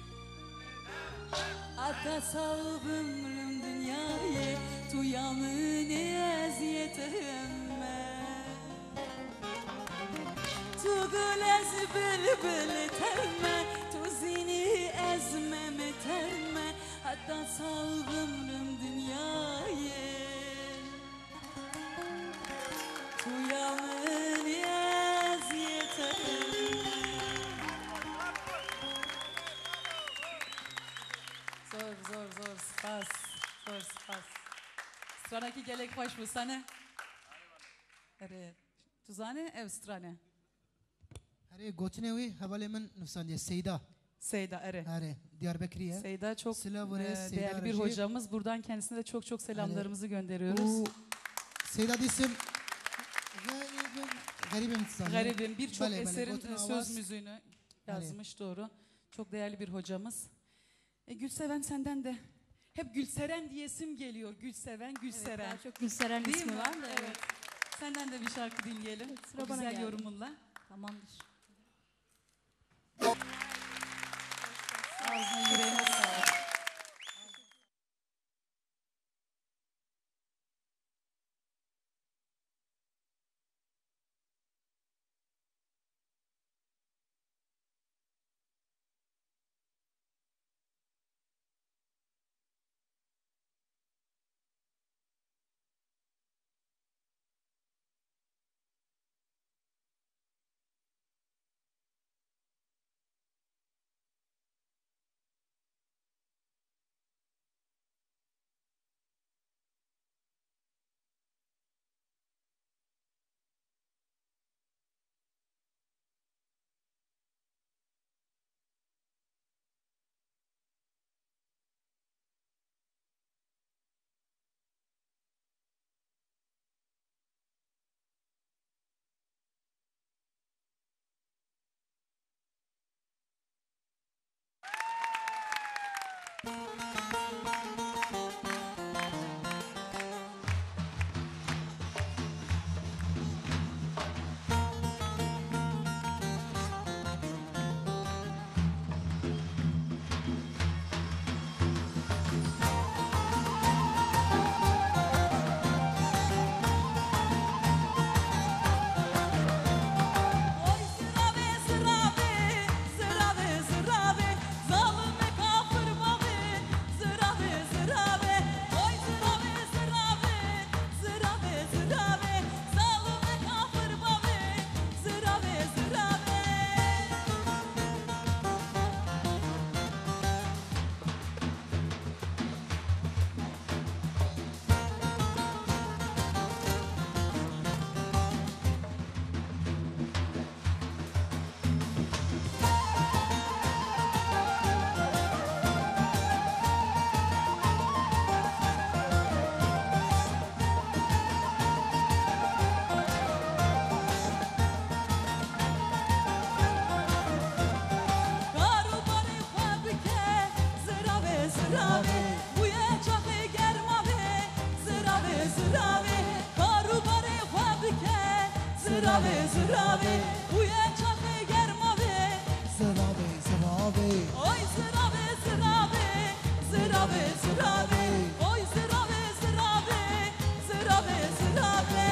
حتی صعب امرم dünyayı تو yamini eziyetime تو گل از بلبل تمه تو زینی از ممتمه حتی صعب امرم dünyayı تو yamini Zor, zor, zor, spas, zor, spas. Stranaki gelek hoş bu sana. Evet. Tuzane ev strane. Hare goçnevi havale men nufsandiye Seyda. Seyda, evet. Hare Diyarbakır'ya. Seyda çok Silavore, e, Seyda değerli bir Recep. hocamız. Buradan kendisine de çok çok selamlarımızı gönderiyoruz. Bu Seyda isim garibim tsanı. Garibim birçok Bale, bale, eserin gotun e, söz avaz. müziğini yazmış, doğru. Çok değerli bir hocamız. E, Gülseven senden de hep Gülseren diyesim geliyor. Gülseven, Gülseren. Evet, daha çok Gülseren Değil ismi mi? var da. Evet. Senden de bir şarkı dinleyelim. Evet, sıra O bana güzel geldi. yorumunla. Tamamdır. Ağzına yüreğine sağlık. zırave zırave Uye çakı germave Zırave zırave Oy zırave zırave Zırave zırave Oy zırave zırave Zırave zırave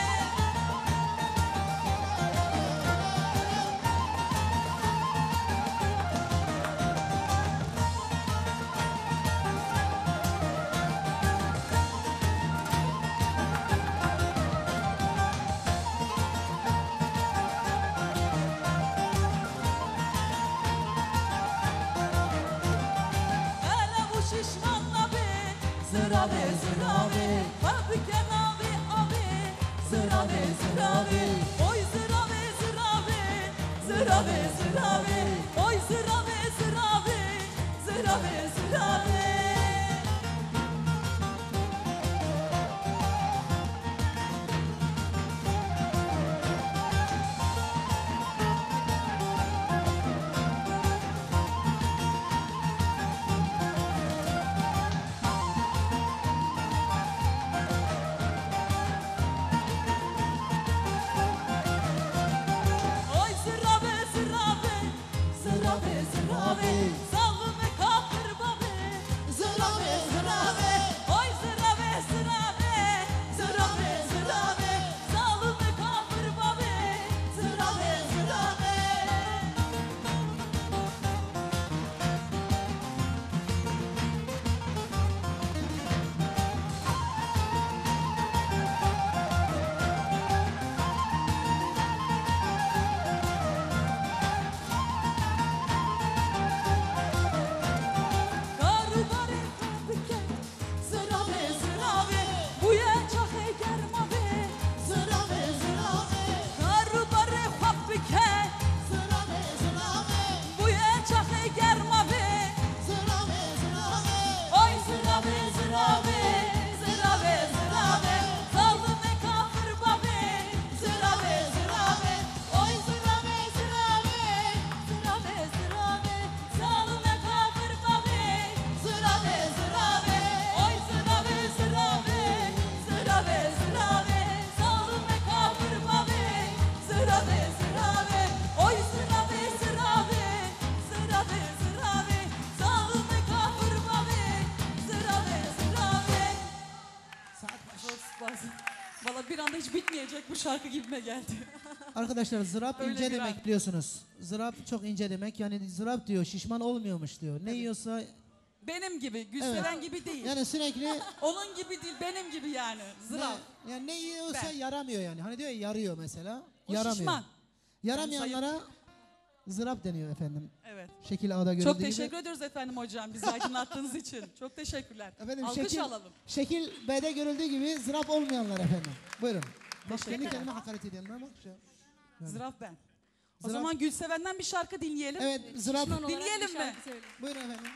Hele bu şişmanla be Zırave zırave Fabriken abi abi Zırave zırave Oy zırave zırave Zırave zırave Oy zırave zırave Zırave zırave Oy zırave zırave Zırave zırave Zalime kafir babe Zırave zırave Oy zırave zırave Zırave zırave Zalime kafir babe Zırave zırave Karıları fabrike Zırave zırave Bu ye çakı germave Zırave zırave Karıları fabrike Zırave zırave Bu ye çakı germave Zırave zırave Oy zırave zırave Zırave zırave Zalime kafir babe Zırave zırave Oy zırave zırave Zırave zırave Zalime kafir babe Zırave zırave Oy zırave zırave Zırave zırave Zalime kafir babe Zırave zırave Oy zırave zırave Zırave zırave Zalime kafir babe Zırave zırave Valla bir anda hiç bitmeyecek bu şarkı gibime geldi. Arkadaşlar zırap Öyle ince bir demek an. biliyorsunuz. Zırap çok ince demek. Yani zırap diyor şişman olmuyormuş diyor. Ne yiyorsa Benim gibi, Gülseren gibi değil. yani sürekli Onun gibi değil, benim gibi yani. Zıraf. ne, yani ne yiyorsa Ben. yaramıyor yani. Hani diyor ya yarıyor mesela. O yaramıyor. şişman. Yaramayanlara zırap deniyor efendim. Evet. Şekil A'da görüldüğü Çok gibi. teşekkür ediyoruz efendim hocam bizi aydınlattığınız için. Çok teşekkürler. Efendim Alkış şekil, alalım. şekil B'de görüldüğü gibi zırap olmayanlar efendim. Buyurun. Bak kendi Teşekkürler. kendime hakaret ediyorum. Bak şu. Yani. Zıraf ben. O Zıraf- zaman Gülseven'den bir şarkı dinleyelim. Evet zırap. Şişman olarak Dinleyelim bir mi? şarkı söyle. Buyurun efendim.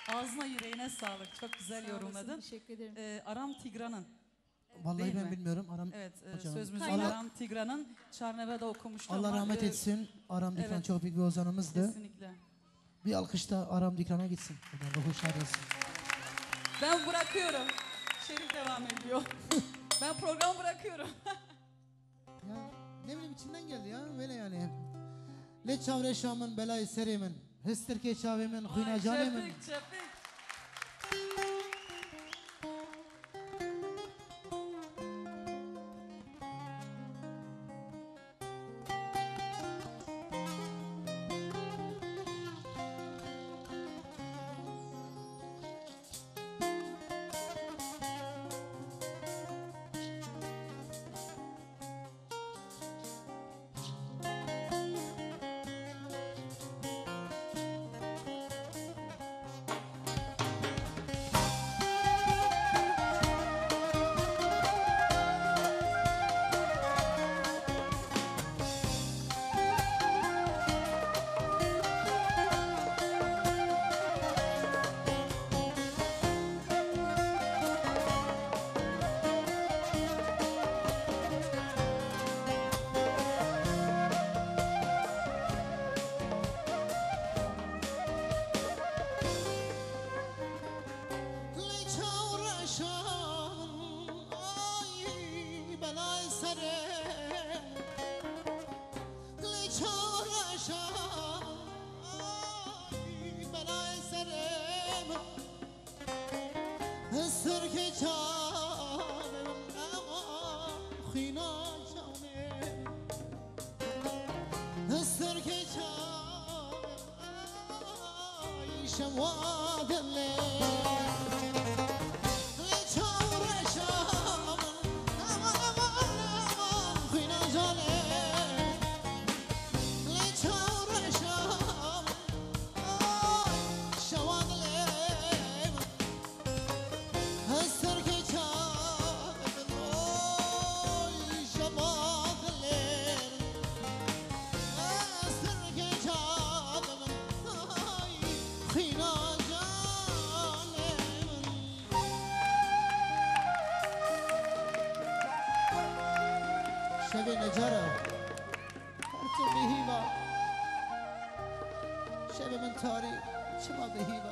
Ağzına yüreğine sağlık. Çok güzel Sağ olasın, yorumladın. teşekkür ederim. Ee, Aram Tigran'ın. Vallahi Değil ben mi? bilmiyorum. Aram Evet, e, Hocam. söz müziği Kaynak. Aram Tigran'ın Çarneve'de okumuştu Allah ama, rahmet e, etsin. Aram Dikran evet. çok büyük bir ozanımızdı. Kesinlikle. Bir alkış da Aram Dikran'a gitsin. Buradan ruhu şad olsun. Ben bırakıyorum. Şerif devam ediyor. Ben programı bırakıyorum. Ya ne bileyim içinden geldi ya böyle yani. Le çavre şamın belayı serimin. Hıstır ke çavimin huyna canemin. Şefik, şefik. Le çavre şamın ay belayı serim. Le çavre şamın ay belayı serim. Hısır ke çavim ama khina çavim. Hısır ke çavim ay şevadelim. شب نجارة هرتم بهیوا شب من تاریک شما بهیوا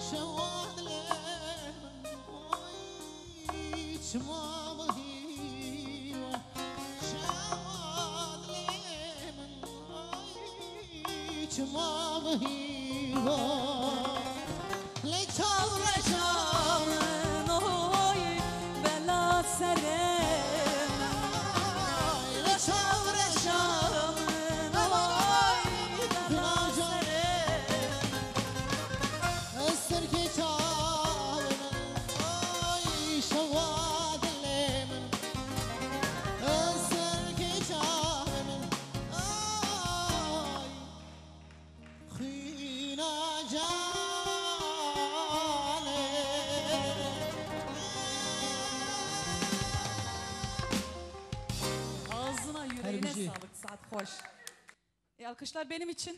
شواد لمن أي شما بهيوة شواد لمن أي شما بهيوة ليك تور Şamın oy bela serem ليك تور Şamın oy bela serem السركي تعاون أي شواد لمن السركي تعاون أي خينا جاني Ağzına yüreğine Herbici. sağlık Saat hoş. E, alkışlar benim için.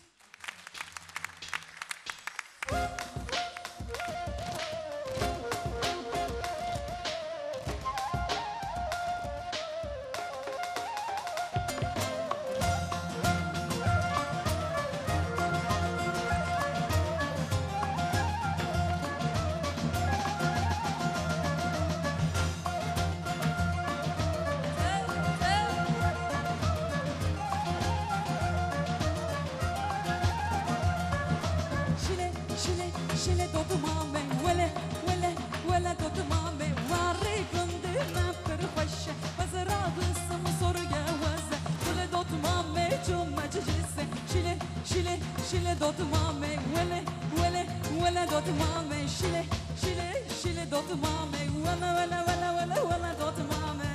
Şile şile şile dotu mame wele wele wele dotu mame varri kunde me perfashe bazara bısım sorge vaze wele dotu mame çumma cicise şile şile şile dotu mame wele wele wele dotu mame şile şile şile dotu mame wele wele wele wele wele dotu mame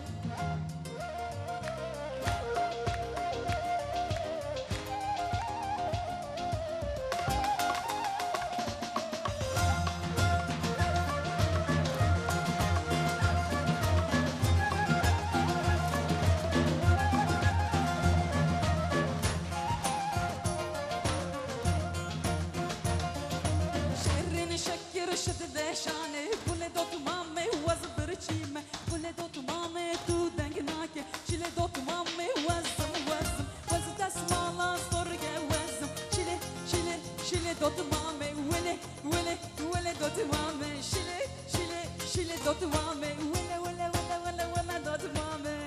شرني شكر شد دشانه بوله دوت مامي واز برچيمه بوله دوت مامي تو دنگناكه شيله دوت مامي وازم وازم واز دسمالا سورگه وازم شيله شيله شيله دوت مامي وله وله وله دوت مامي شيله شيله شيله دوت مامي وله وله وله وله وله دوت مامي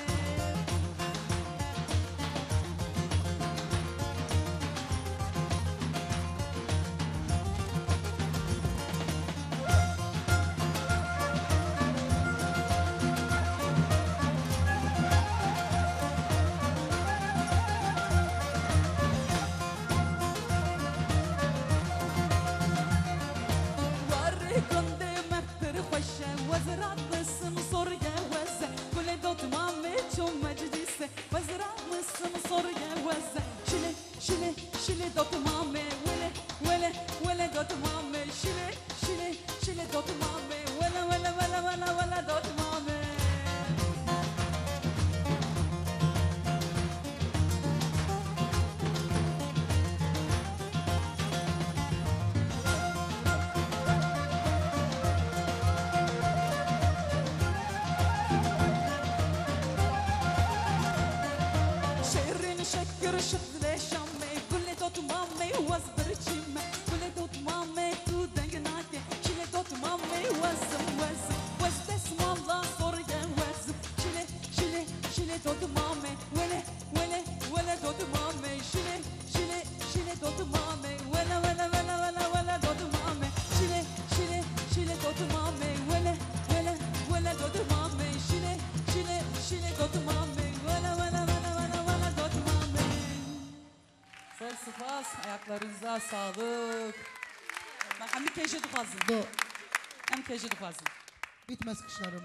وري كندي مكتر خوشه وزرات مسم صرگه وزه كل دوت مامي چون مجلسه وزرات مسم صرگه وزه شله شله شله دوت مامي وله وله وله دوت مامي شله شله شله دوت مامي وله وله وله وله وله دوت مامي شيرين شكر شد لشامي كل دوت مامي واصبر تشيمه كل دوت مامي تو دنگناكه شيله دوت مامي وازم وازم واز اسم الله صورجه وازم شيله شيله شيله دوت مامي ولا ولا ولا دوت مامي شيله شيله شيله دوت مامي ولا ولا ولا ولا ولا دوت مامي شيله شيله شيله دوت مامي ولا ولا ولا دوت مامي شيله شيله شيله دوت مامي ولا ولا ولا ولا ولا دوت مامي Çok sıfas, ayaklarınıza sağlık. Ben hem keşi duhazım. دو Hem keşi duhazım. bitmez kışlarım.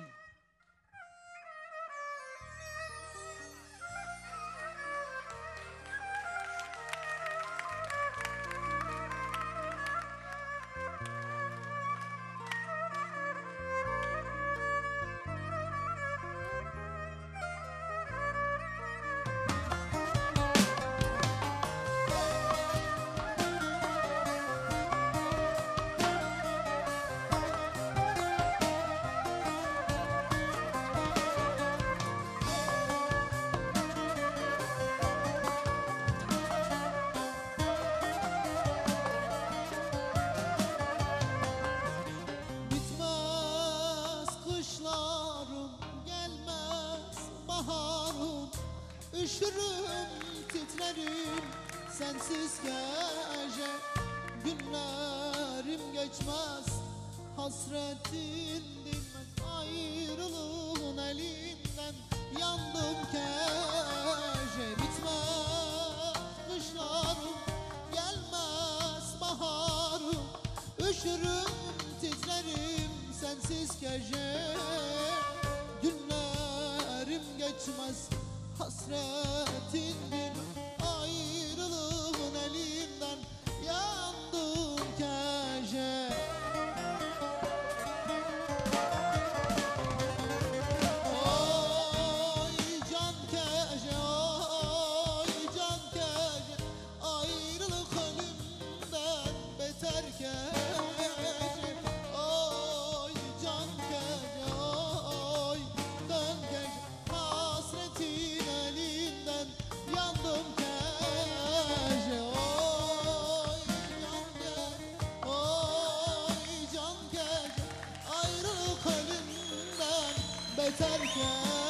sensiz gece. Günlerim geçmez hasretin dinmez. Ayrılığın elinden yandım gece. Bitmez kışlarım, gelmez baharım. Üşürüm, titrerim sensiz gece. Günlerim geçmez hasretin dinmez. Ayrılığın elinden yandım gece. Oy can gece, oy can gece. Ayrılık ölümden beter gece. Oy can gece, oy can gece. Hasretin elinden yandım gece. Oy can gece, oy can gece. Ayrılık ölümden beter gece.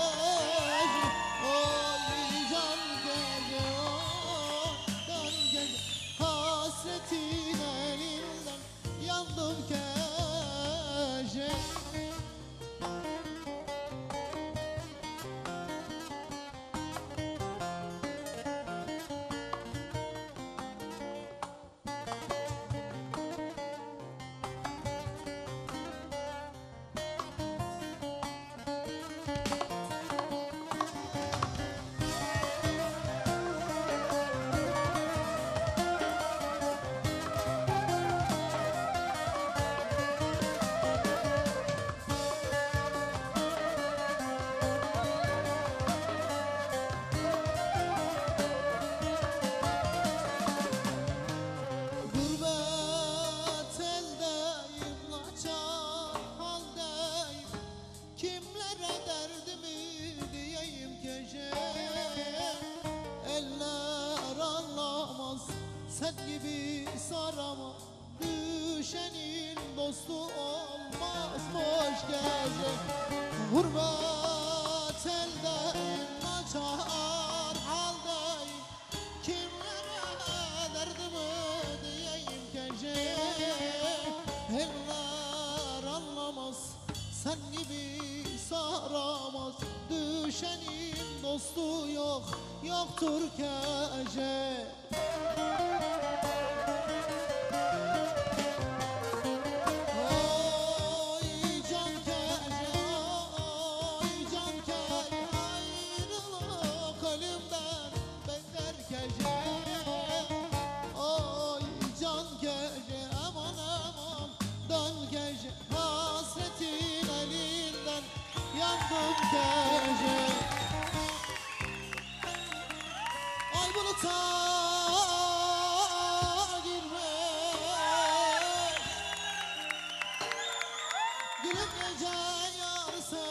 Oy can gece, oy can gece. Hasretin elinden yandım gece. Gurbet eldeyim, laçar haldeyim. Kimlere derdimi diyeyim gece. Eller anlamaz, sen gibi saramaz. Düşenin dostu olmazmış gece. Gurbet eldeyim, laçar haldeyim. Kimlere derdimi diyeyim gece. Eller anlamaz, sen gibi saramaz. Düşenin dostu yok, yoktur gece. Oy can gece, oy can gece. Ayrılık ölümden beter gece. Oy can gece, aman aman dön gece. Hasretin elinden yandım gece. Ay buluta girme, gülüm gece yarısı.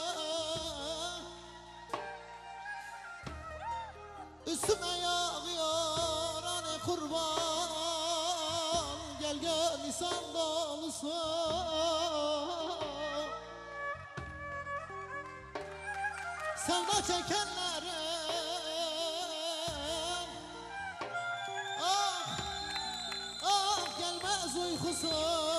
Üstüme yağıyor hani kurban. Gel gel lisan dolusu. Sevda çekenlerin ah ah gelmez uykusu.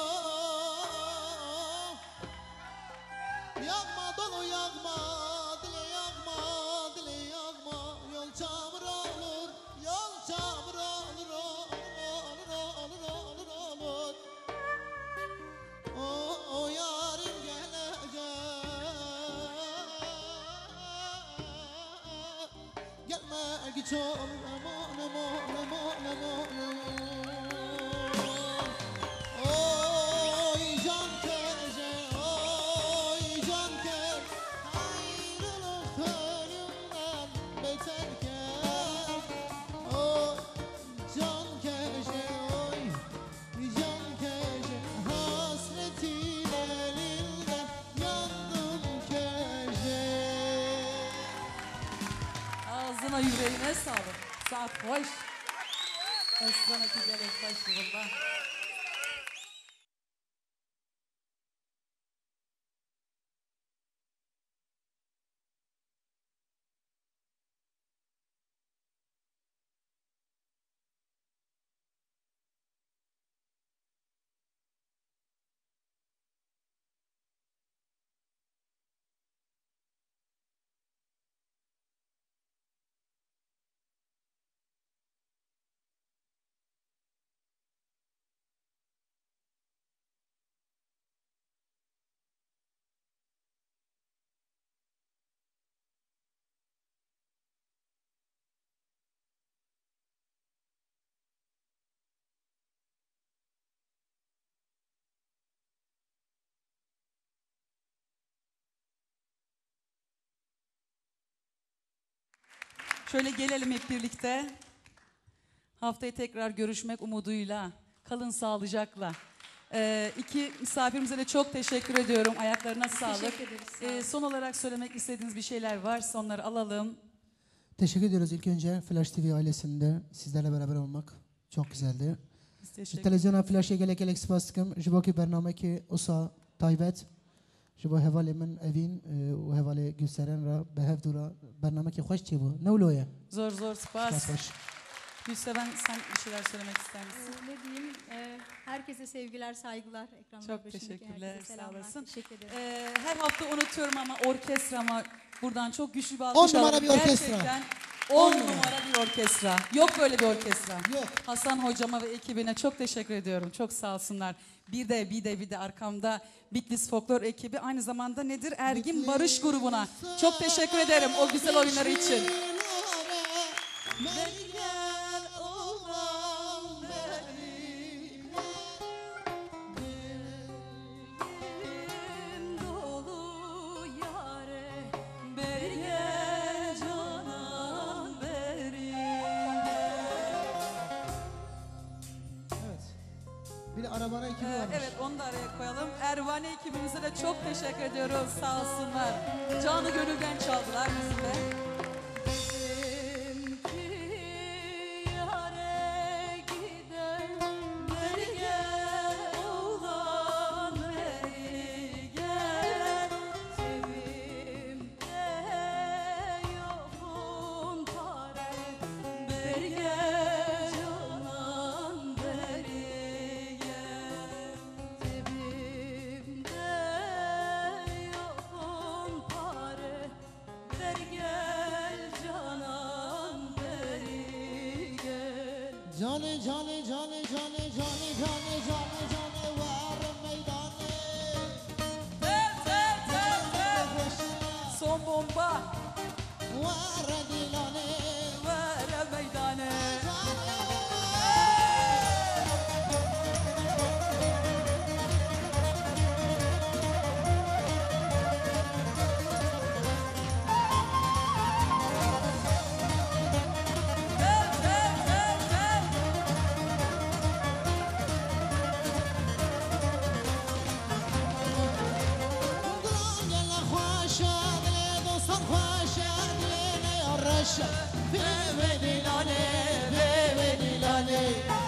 Yakma dolu yakma, dile yakma, dile yakma. Yol çamur olur, yol çamur olur, olur, olur, olur, olur, olur. O, o yarim gelecek. Gelme geç olur, aman aman aman aman. Oy can gece, oy can gece. Ayrılık ölümden beter gece. Oy can gece, oy can gece. Hasretin elinden yandım gece. Ağzına yüreğine sağlık. Saat hoş. Esranaki gelek hoş valla. Şöyle gelelim hep birlikte. Haftaya tekrar görüşmek umuduyla. Kalın sağlıcakla. Ee, iki misafirimize de çok teşekkür ediyorum. Ayaklarına sağlık. Teşekkür ederiz. Sağ olun. Ee, son olarak söylemek istediğiniz bir şeyler varsa onları alalım. Teşekkür ediyoruz ilk önce Flash T V ailesinde sizlerle beraber olmak çok güzeldi. Biz Ji teşekkür televizyona Flash'e gelek gelek spas dikim. Ji bo ki bernamekî Osa taybet. Ji bo hevalê min evîn û hevalê Gülseren ra bi hev dûra bernamekî xweş çêbû. Newloye. Zor zor spas. Spas baş. Gülseven sen bir şeyler söylemek ister misin? Ee, Ne diyeyim? Ee, herkese sevgiler, saygılar. Ekranlar Çok başındaki teşekkürler, herkese sağ selamlar. olasın. Teşekkür ederim. Ee, her hafta unutuyorum ama orkestrama buradan çok güçlü bir On alkış numara alalım. bir orkestra. Gerçekten On on numara. numara bir orkestra. Yok böyle bir orkestra. Yok. Hasan hocama ve ekibine çok teşekkür ediyorum. Çok sağ olsunlar. Bir de bir de bir de arkamda Bitlis Folklor ekibi aynı zamanda nedir? Ergin Barış grubuna. Çok teşekkür ederim o güzel oyunları için. Dilim dolu yare, beri gel canan, beri gel. Evet. Bir de arabana ekibi Ee, varmış. evet onu da araya koyalım. Ervani ekibimize de çok teşekkür ediyoruz. Sağ olsunlar. Canı gönülden çaldılar bizi de. Bizimki yare gider, beri gel oğlan, beri gel. Cebimde yokum para, beri gel canan, beri gel. Cebimde yokum para, beri gel canan, beri gel. Cane cane cane cane cane cane cane cane var meydanı. Evet, evet, evet. Son bomba. Var dilane. Ver meydane. Evet, evet, evet, evet. Duran gel خواشا دل دوستان خواشا دل نیارش به dilane به dilane.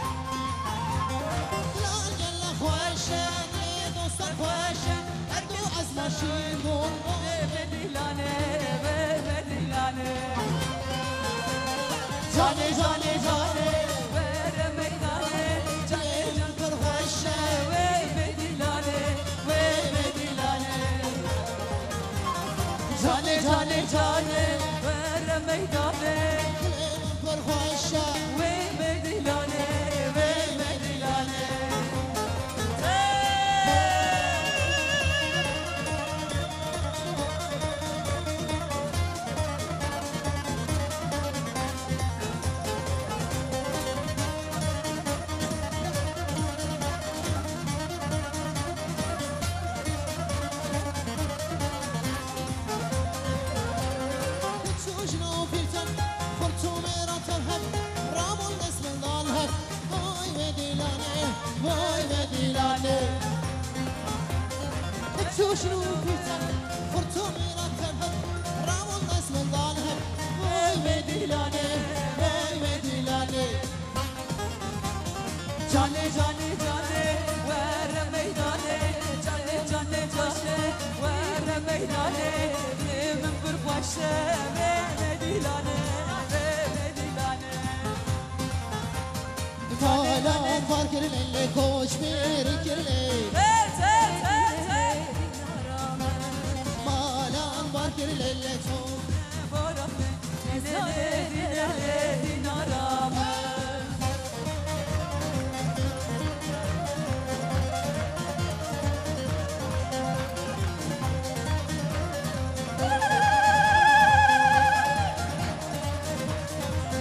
Duran gel خواشا دل دوستان خواشا هر دو از ماشین دون Vedilane, vedilane. Cane cane cane Ver meydane. cane can kır خواشا Ve vedilane, ve vedilane. Cane cane cane. Ver meydane. Dilim kır خواشا Ve vedilane, ve vedilane. Çuşno filten Fortumera tevhep Ramon desmen dalhep Vay ve dilane Vay ve dilane Çuşno filten Fortumera tevhep Ramon desmen dalhep Vay ve dilane Vay ve dilane Cane cane cane. Ver meydane. Cane cane cane. Ver meydane. Limin bir başa. Ve vedilane, ve vedilane. Talan var kirlele koş bir kirle Evet, evet, evet, evet. Malan var kirlele çok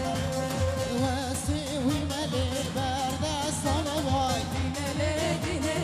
Vasi uymeli berdestane vay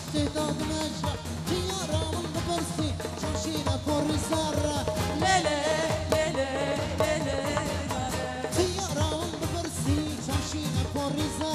استعداد نجا تيارامın ببرسي شاشينا فوري زارة Lele lele lele. تيارامın ببرسي شاشينا فوري زارة